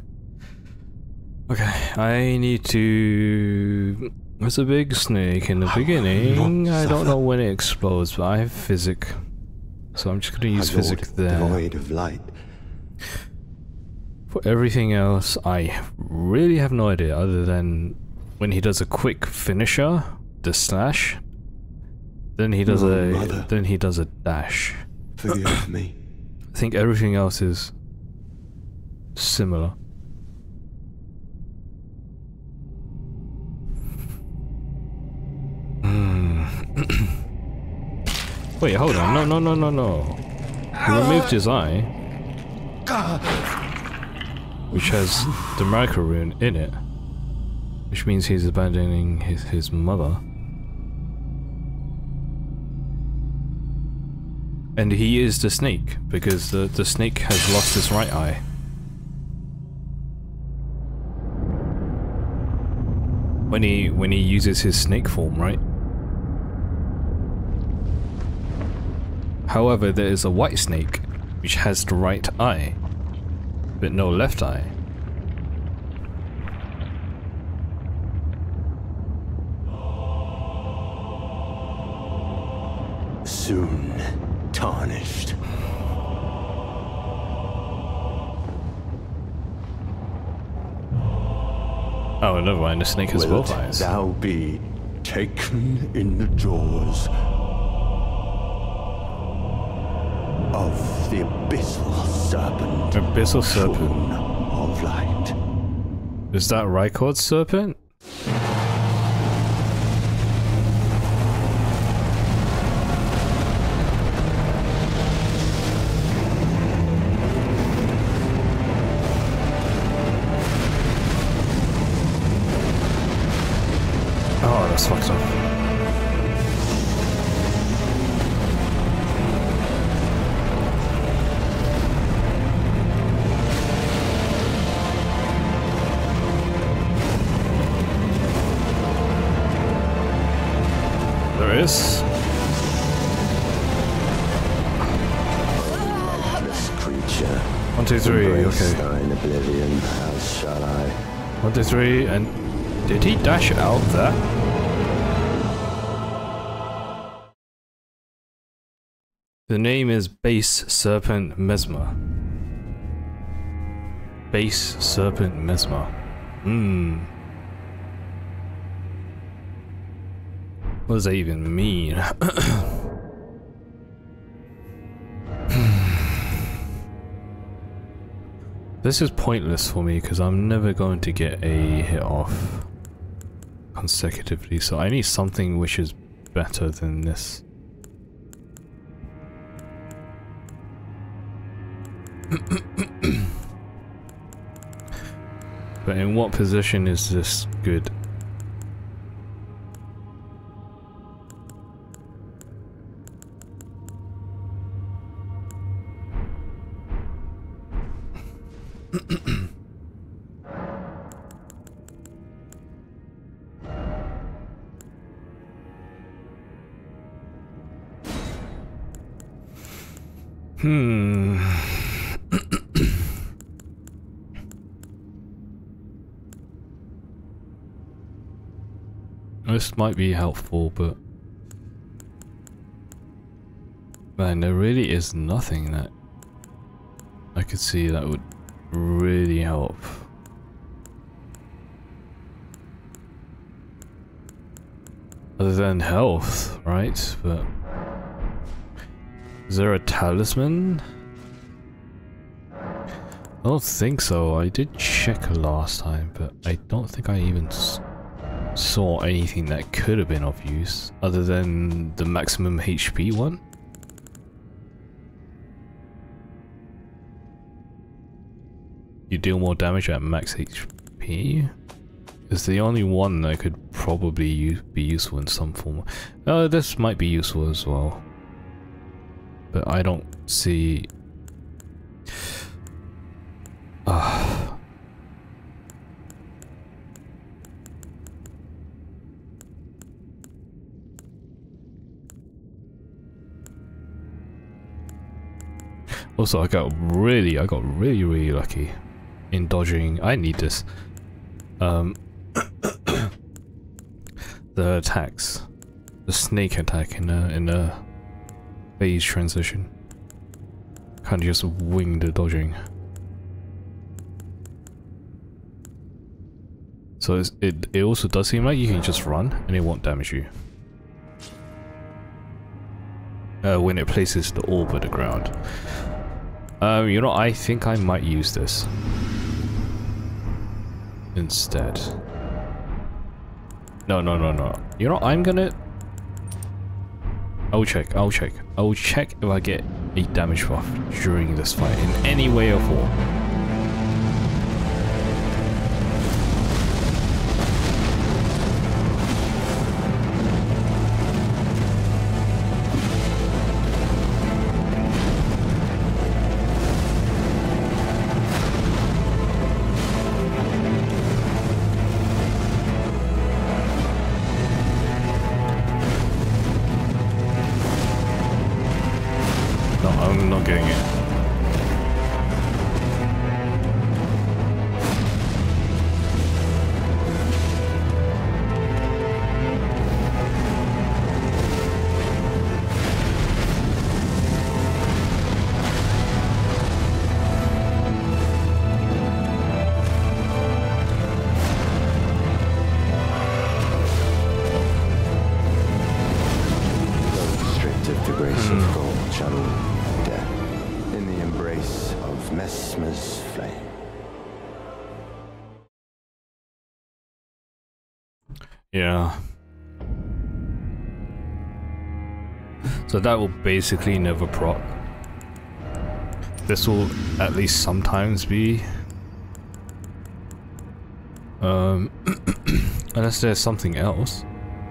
I need to... There's a big snake in the beginning. I don't know when it explodes, but I have physic. So I'm just gonna use physic there. Devoid of light. For everything else, I really have no idea, other than when he does a quick finisher, the slash, then he does a dash. Forgive me. I think everything else is similar. Wait, hold on. No. He removed his eye, which has the micro rune in it, which means he's abandoning his mother. And he is the snake, because the snake has lost his right eye. When he uses his snake form, right? However, there is a white snake, which has the right eye, but no left eye. Soon tarnished. Oh, never mind, the snake has both eyes. Thou be taken in the jaws of the abyssal serpent. Abyssal serpent. Shorn of light. Is that Rykord's serpent? Oh, that's fucked up. There is. This creature. 1, 2, 3. Embrace Okay. thine oblivion, as shall I. 1, 2, 3. And did he dash out there? The name is Base Serpent Mesmer. Base Serpent Mesmer. What does that even mean? This is pointless for me because I'm never going to get a hit off consecutively, so I need something which is better than this. But in what position is this good? This might be helpful, but man, there really is nothing that I could see that would really help. Other than health, right? But is there a talisman? I don't think so. I did check last time, but I don't think I even saw anything that could have been of use other than the maximum HP one. You deal more damage at max HP. It's the only one that could probably be useful in some form. This might be useful as well, but I don't see. Also, I got really lucky in dodging. I need this. The attacks, the snake attack in a phase transition. Kind of just wing the dodging. So it also does seem like you can just run and it won't damage you. When it places the orb at the ground. You know, I think I might use this instead. No. You know, I'm gonna... I'll check if I get a damage buff during this fight in any way or form. I'm not getting it. Stripped of the grace of gold, Shadow. In the embrace of Mesmer's flame. Yeah. So that will basically never proc. This will at least sometimes be. Unless there's something else.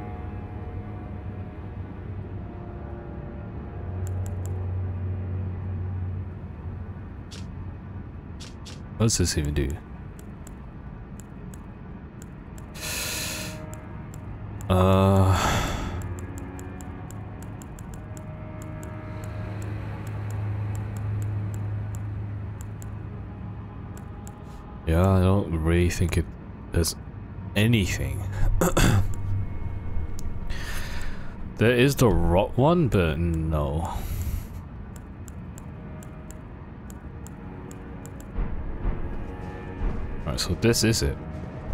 What does this even do? Yeah, I don't really think it does anything. There is the rot one, but no. Alright, so this is it.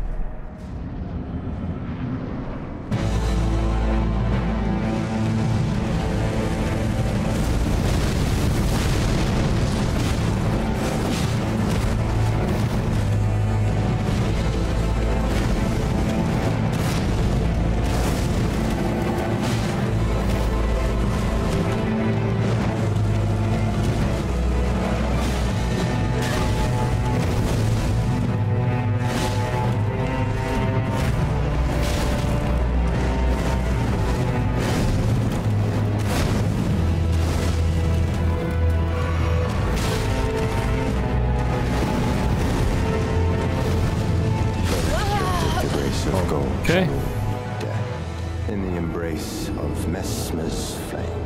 Okay. Death in the embrace of Messmer's flame.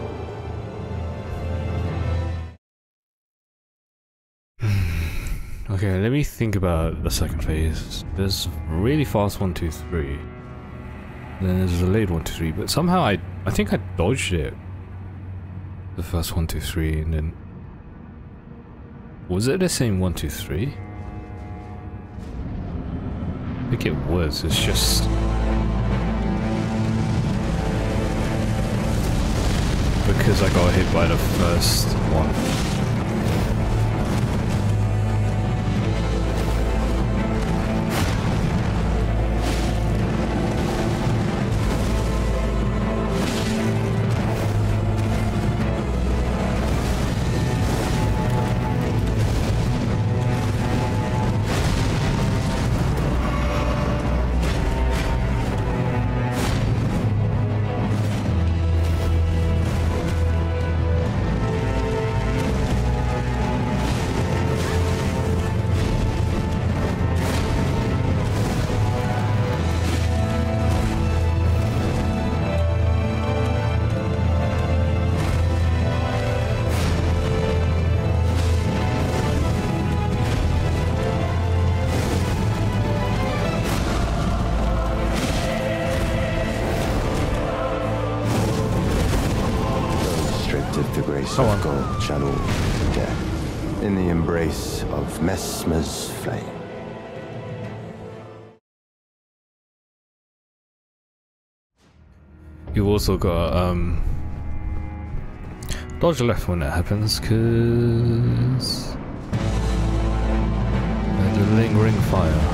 Okay, let me think about the second phase. There's really fast 1, 2, 3. Then there's a late 1, 2, 3, but somehow I think I dodged it. The first 1, 2, 3, and then was it the same 1, 2, 3? I think it was. It's just because I got hit by the first one. Come on. Gold shall all death in the embrace of Messmer's flame. You also got dodge the left when that happens, cause the lingering fire.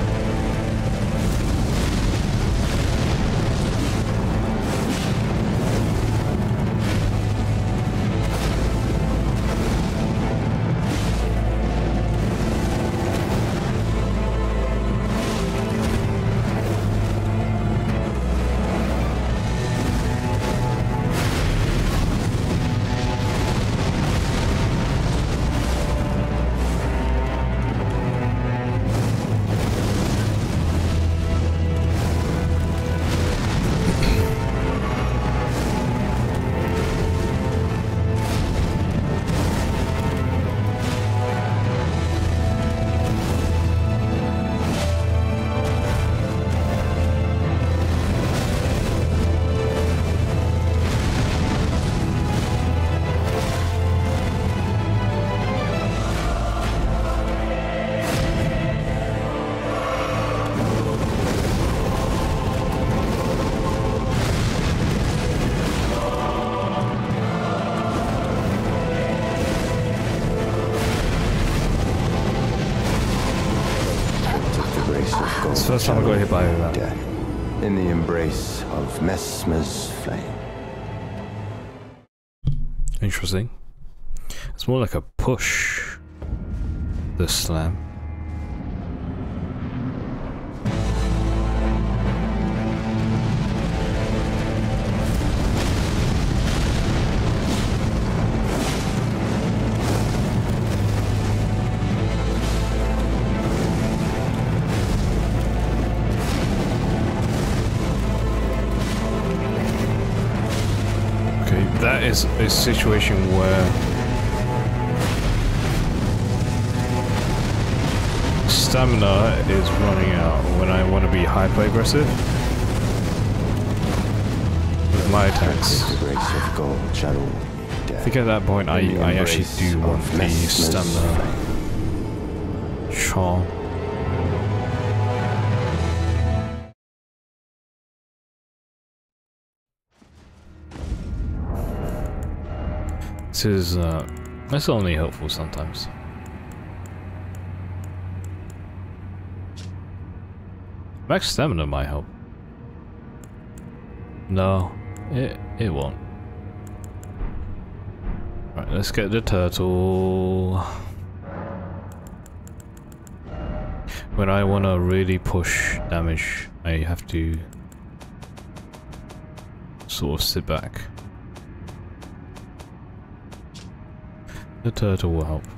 It's the first time I got hit by that. Death in the embrace of Messmer's flame. Interesting. It's more like a push. The slam. That is a situation where stamina is running out when I want to be hyper aggressive with my attacks. The grace of gold shall all I death. think at that point I actually do want the stamina charm. This is that's only helpful sometimes. Max stamina might help. No, it won't. Right, let's get the turtle. When I want to really push damage, I have to sort of sit back. The turtle will help.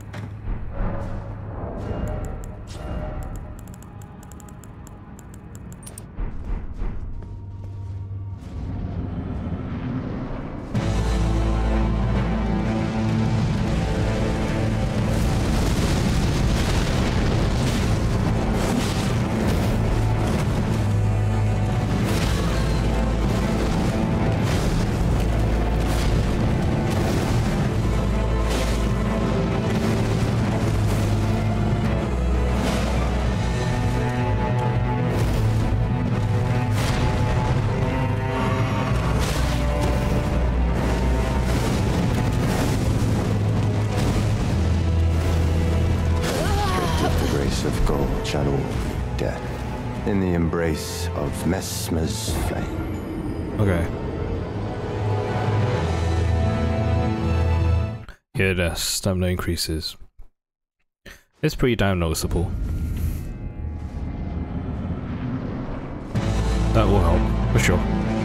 Of gold shall all death in the embrace of Messmer's flame. Okay. Yeah, the stamina increases. It's pretty damn noticeable. That will help, for sure.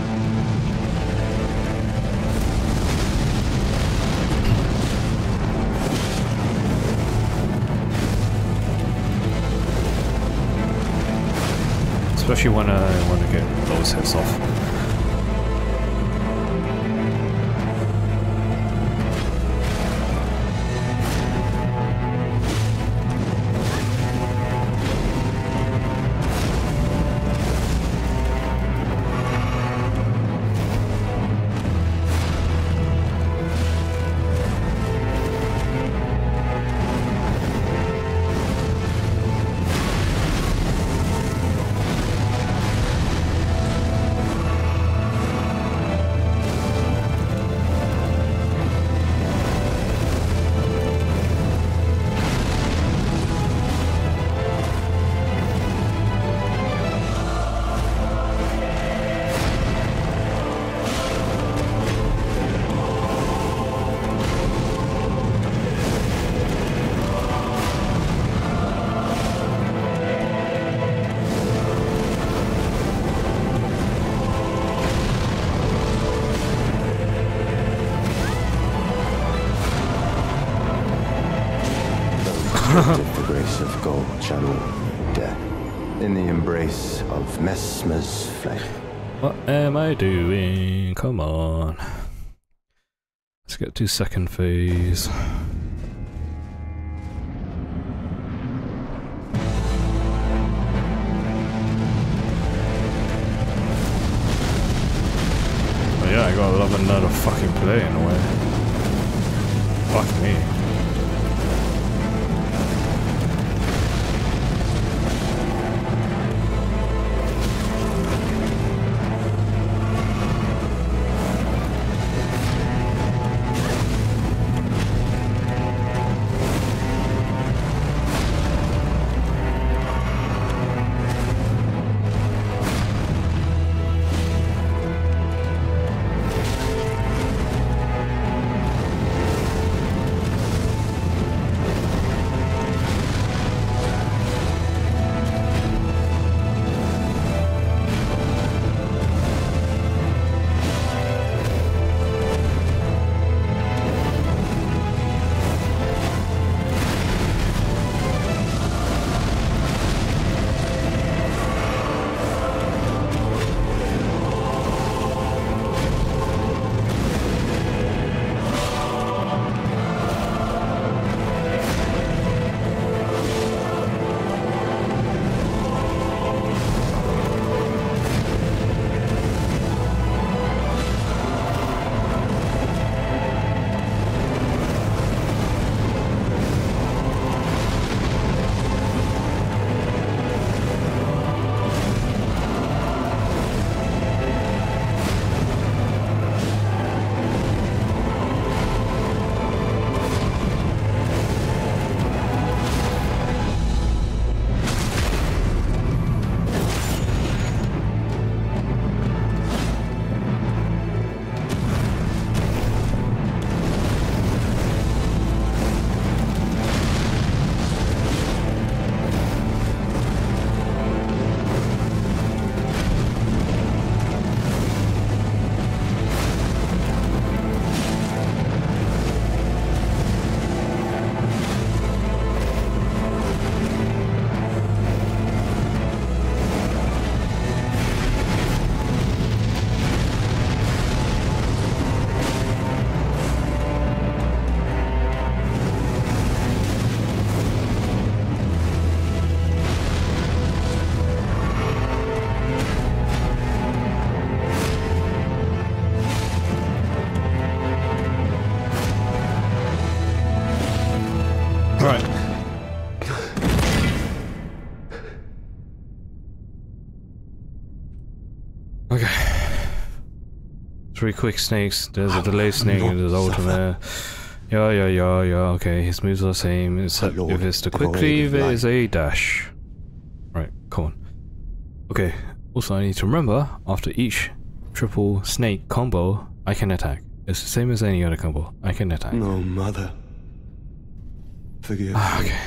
Especially when I want to get those hits off. The grace of gold shall all death in the embrace of Messmer's flame. What am I doing? Come on. Let's get to second phase. Oh yeah, I gotta love another fucking play in a way. Fuck me. 3 quick snakes. There's a delay snake and there's ultimate. Yeah. Okay, his moves are the same. Except if it's the quick cleave, it is a dash. Right, come on. Okay. Also, I need to remember after each triple snake combo, I can attack. It's the same as any other combo. I can attack. No, mother. Forgive me. Okay.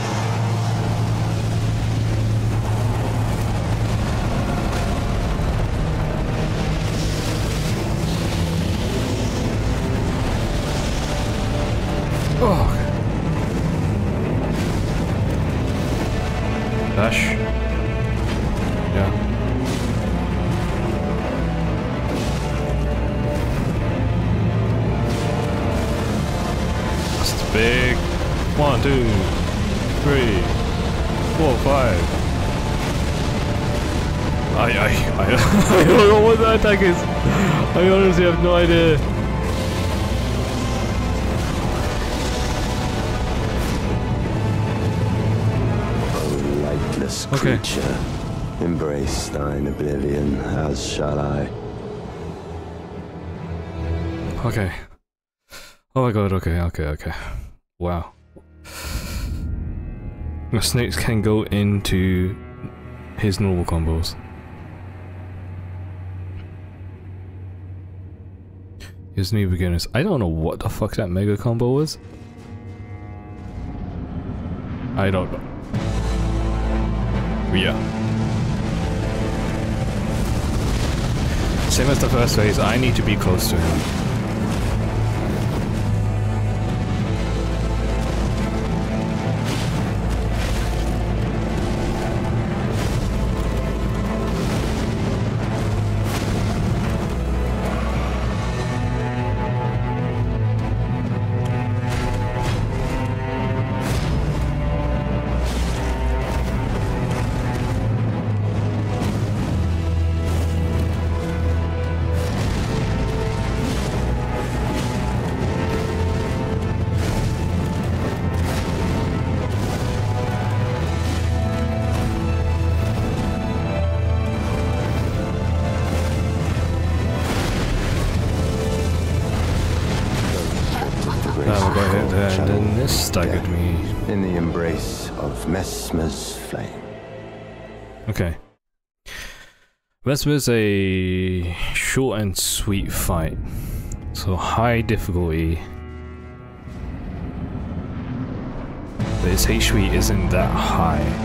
Oh. Dash. Yeah. That's the big 1, 2, 3, 4, 5. I don't know what that attack is. I honestly have no idea. Okay. Creature, embrace thine oblivion, as shall I. Okay. Oh my god, okay. Wow. The snakes can go into his normal combos. His new beginners. I don't know what the fuck that mega combo was. I don't know. Yeah. Same as the first phase, I need to be close to him. And then this staggered me. In the embrace of Messmer's flame. Okay. Messmer's a short and sweet fight. So high difficulty. But his HP isn't that high.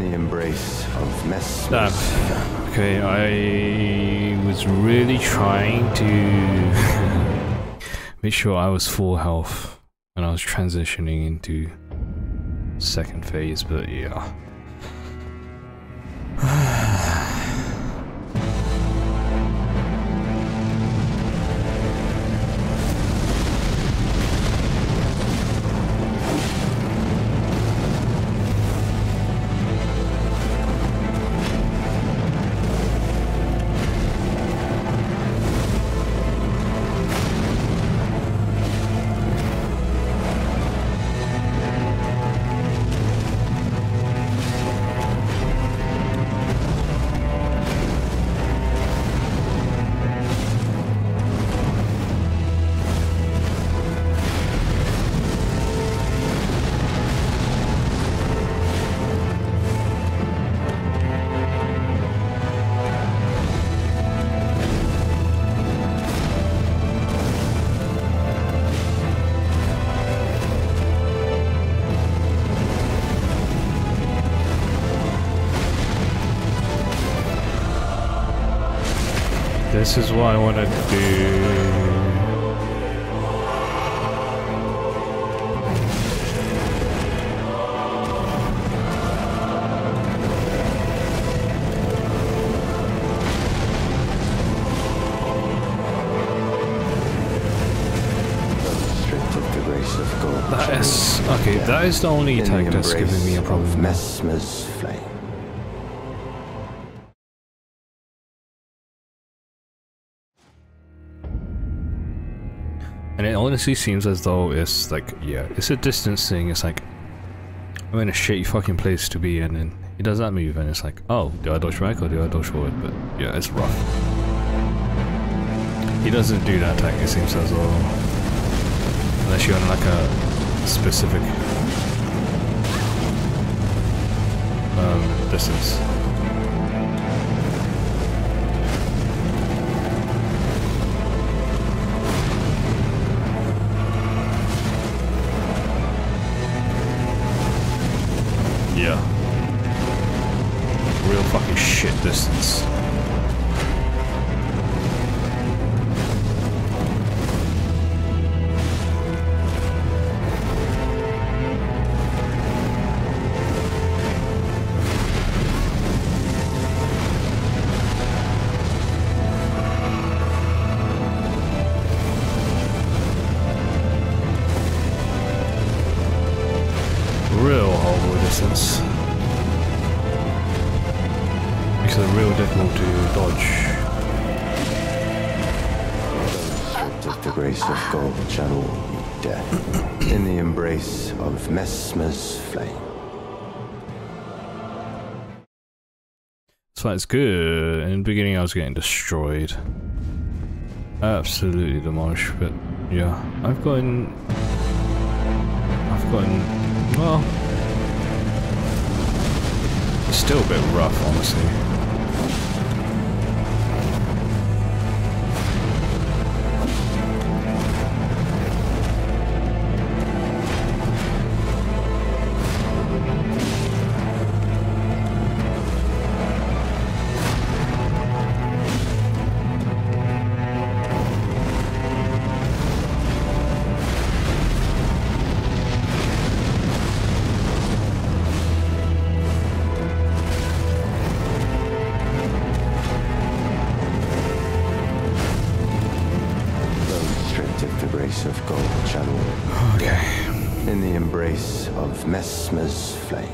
the embrace of Messmer's flame. Okay, I was really trying to make sure I was full health when I was transitioning into second phase, but yeah. This is what I wanted to do. That is okay. That is the only attack that's giving me a problem. Messmer's flame. And it honestly seems as though it's like, yeah, it's a distance thing. It's like, I'm in a shitty fucking place to be in, and he does that move, and it's like, oh, do I dodge back or do I dodge forward? But yeah, it's rough. He doesn't do that attack, it seems as though, unless you're on like a specific distance. Yeah. Real fucking shit distance. Real horrible distance. Makes it real difficult to dodge. Stripped of the grace of gold shall all meet death in the embrace of Messmer's flame. So that's good. In the beginning I was getting destroyed. Absolutely demolished, but yeah. I've gotten well, it's still a bit rough, honestly. Of gold shall all in the embrace of Messmer's flame.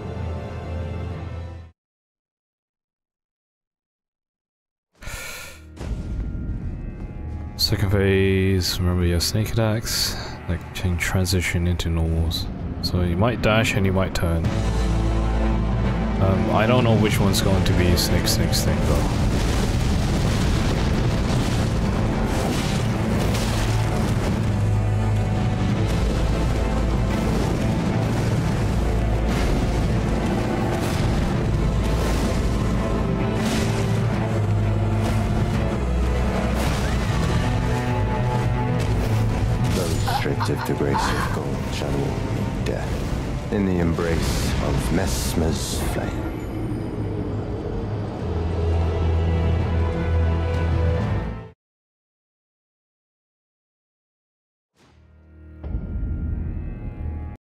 Second phase, remember your snake attacks, like change transition into normals. So you might dash and you might turn. I don't know which one's going to be snake though. Of the grace of gold shall all meet death In the embrace of Messmer's flame.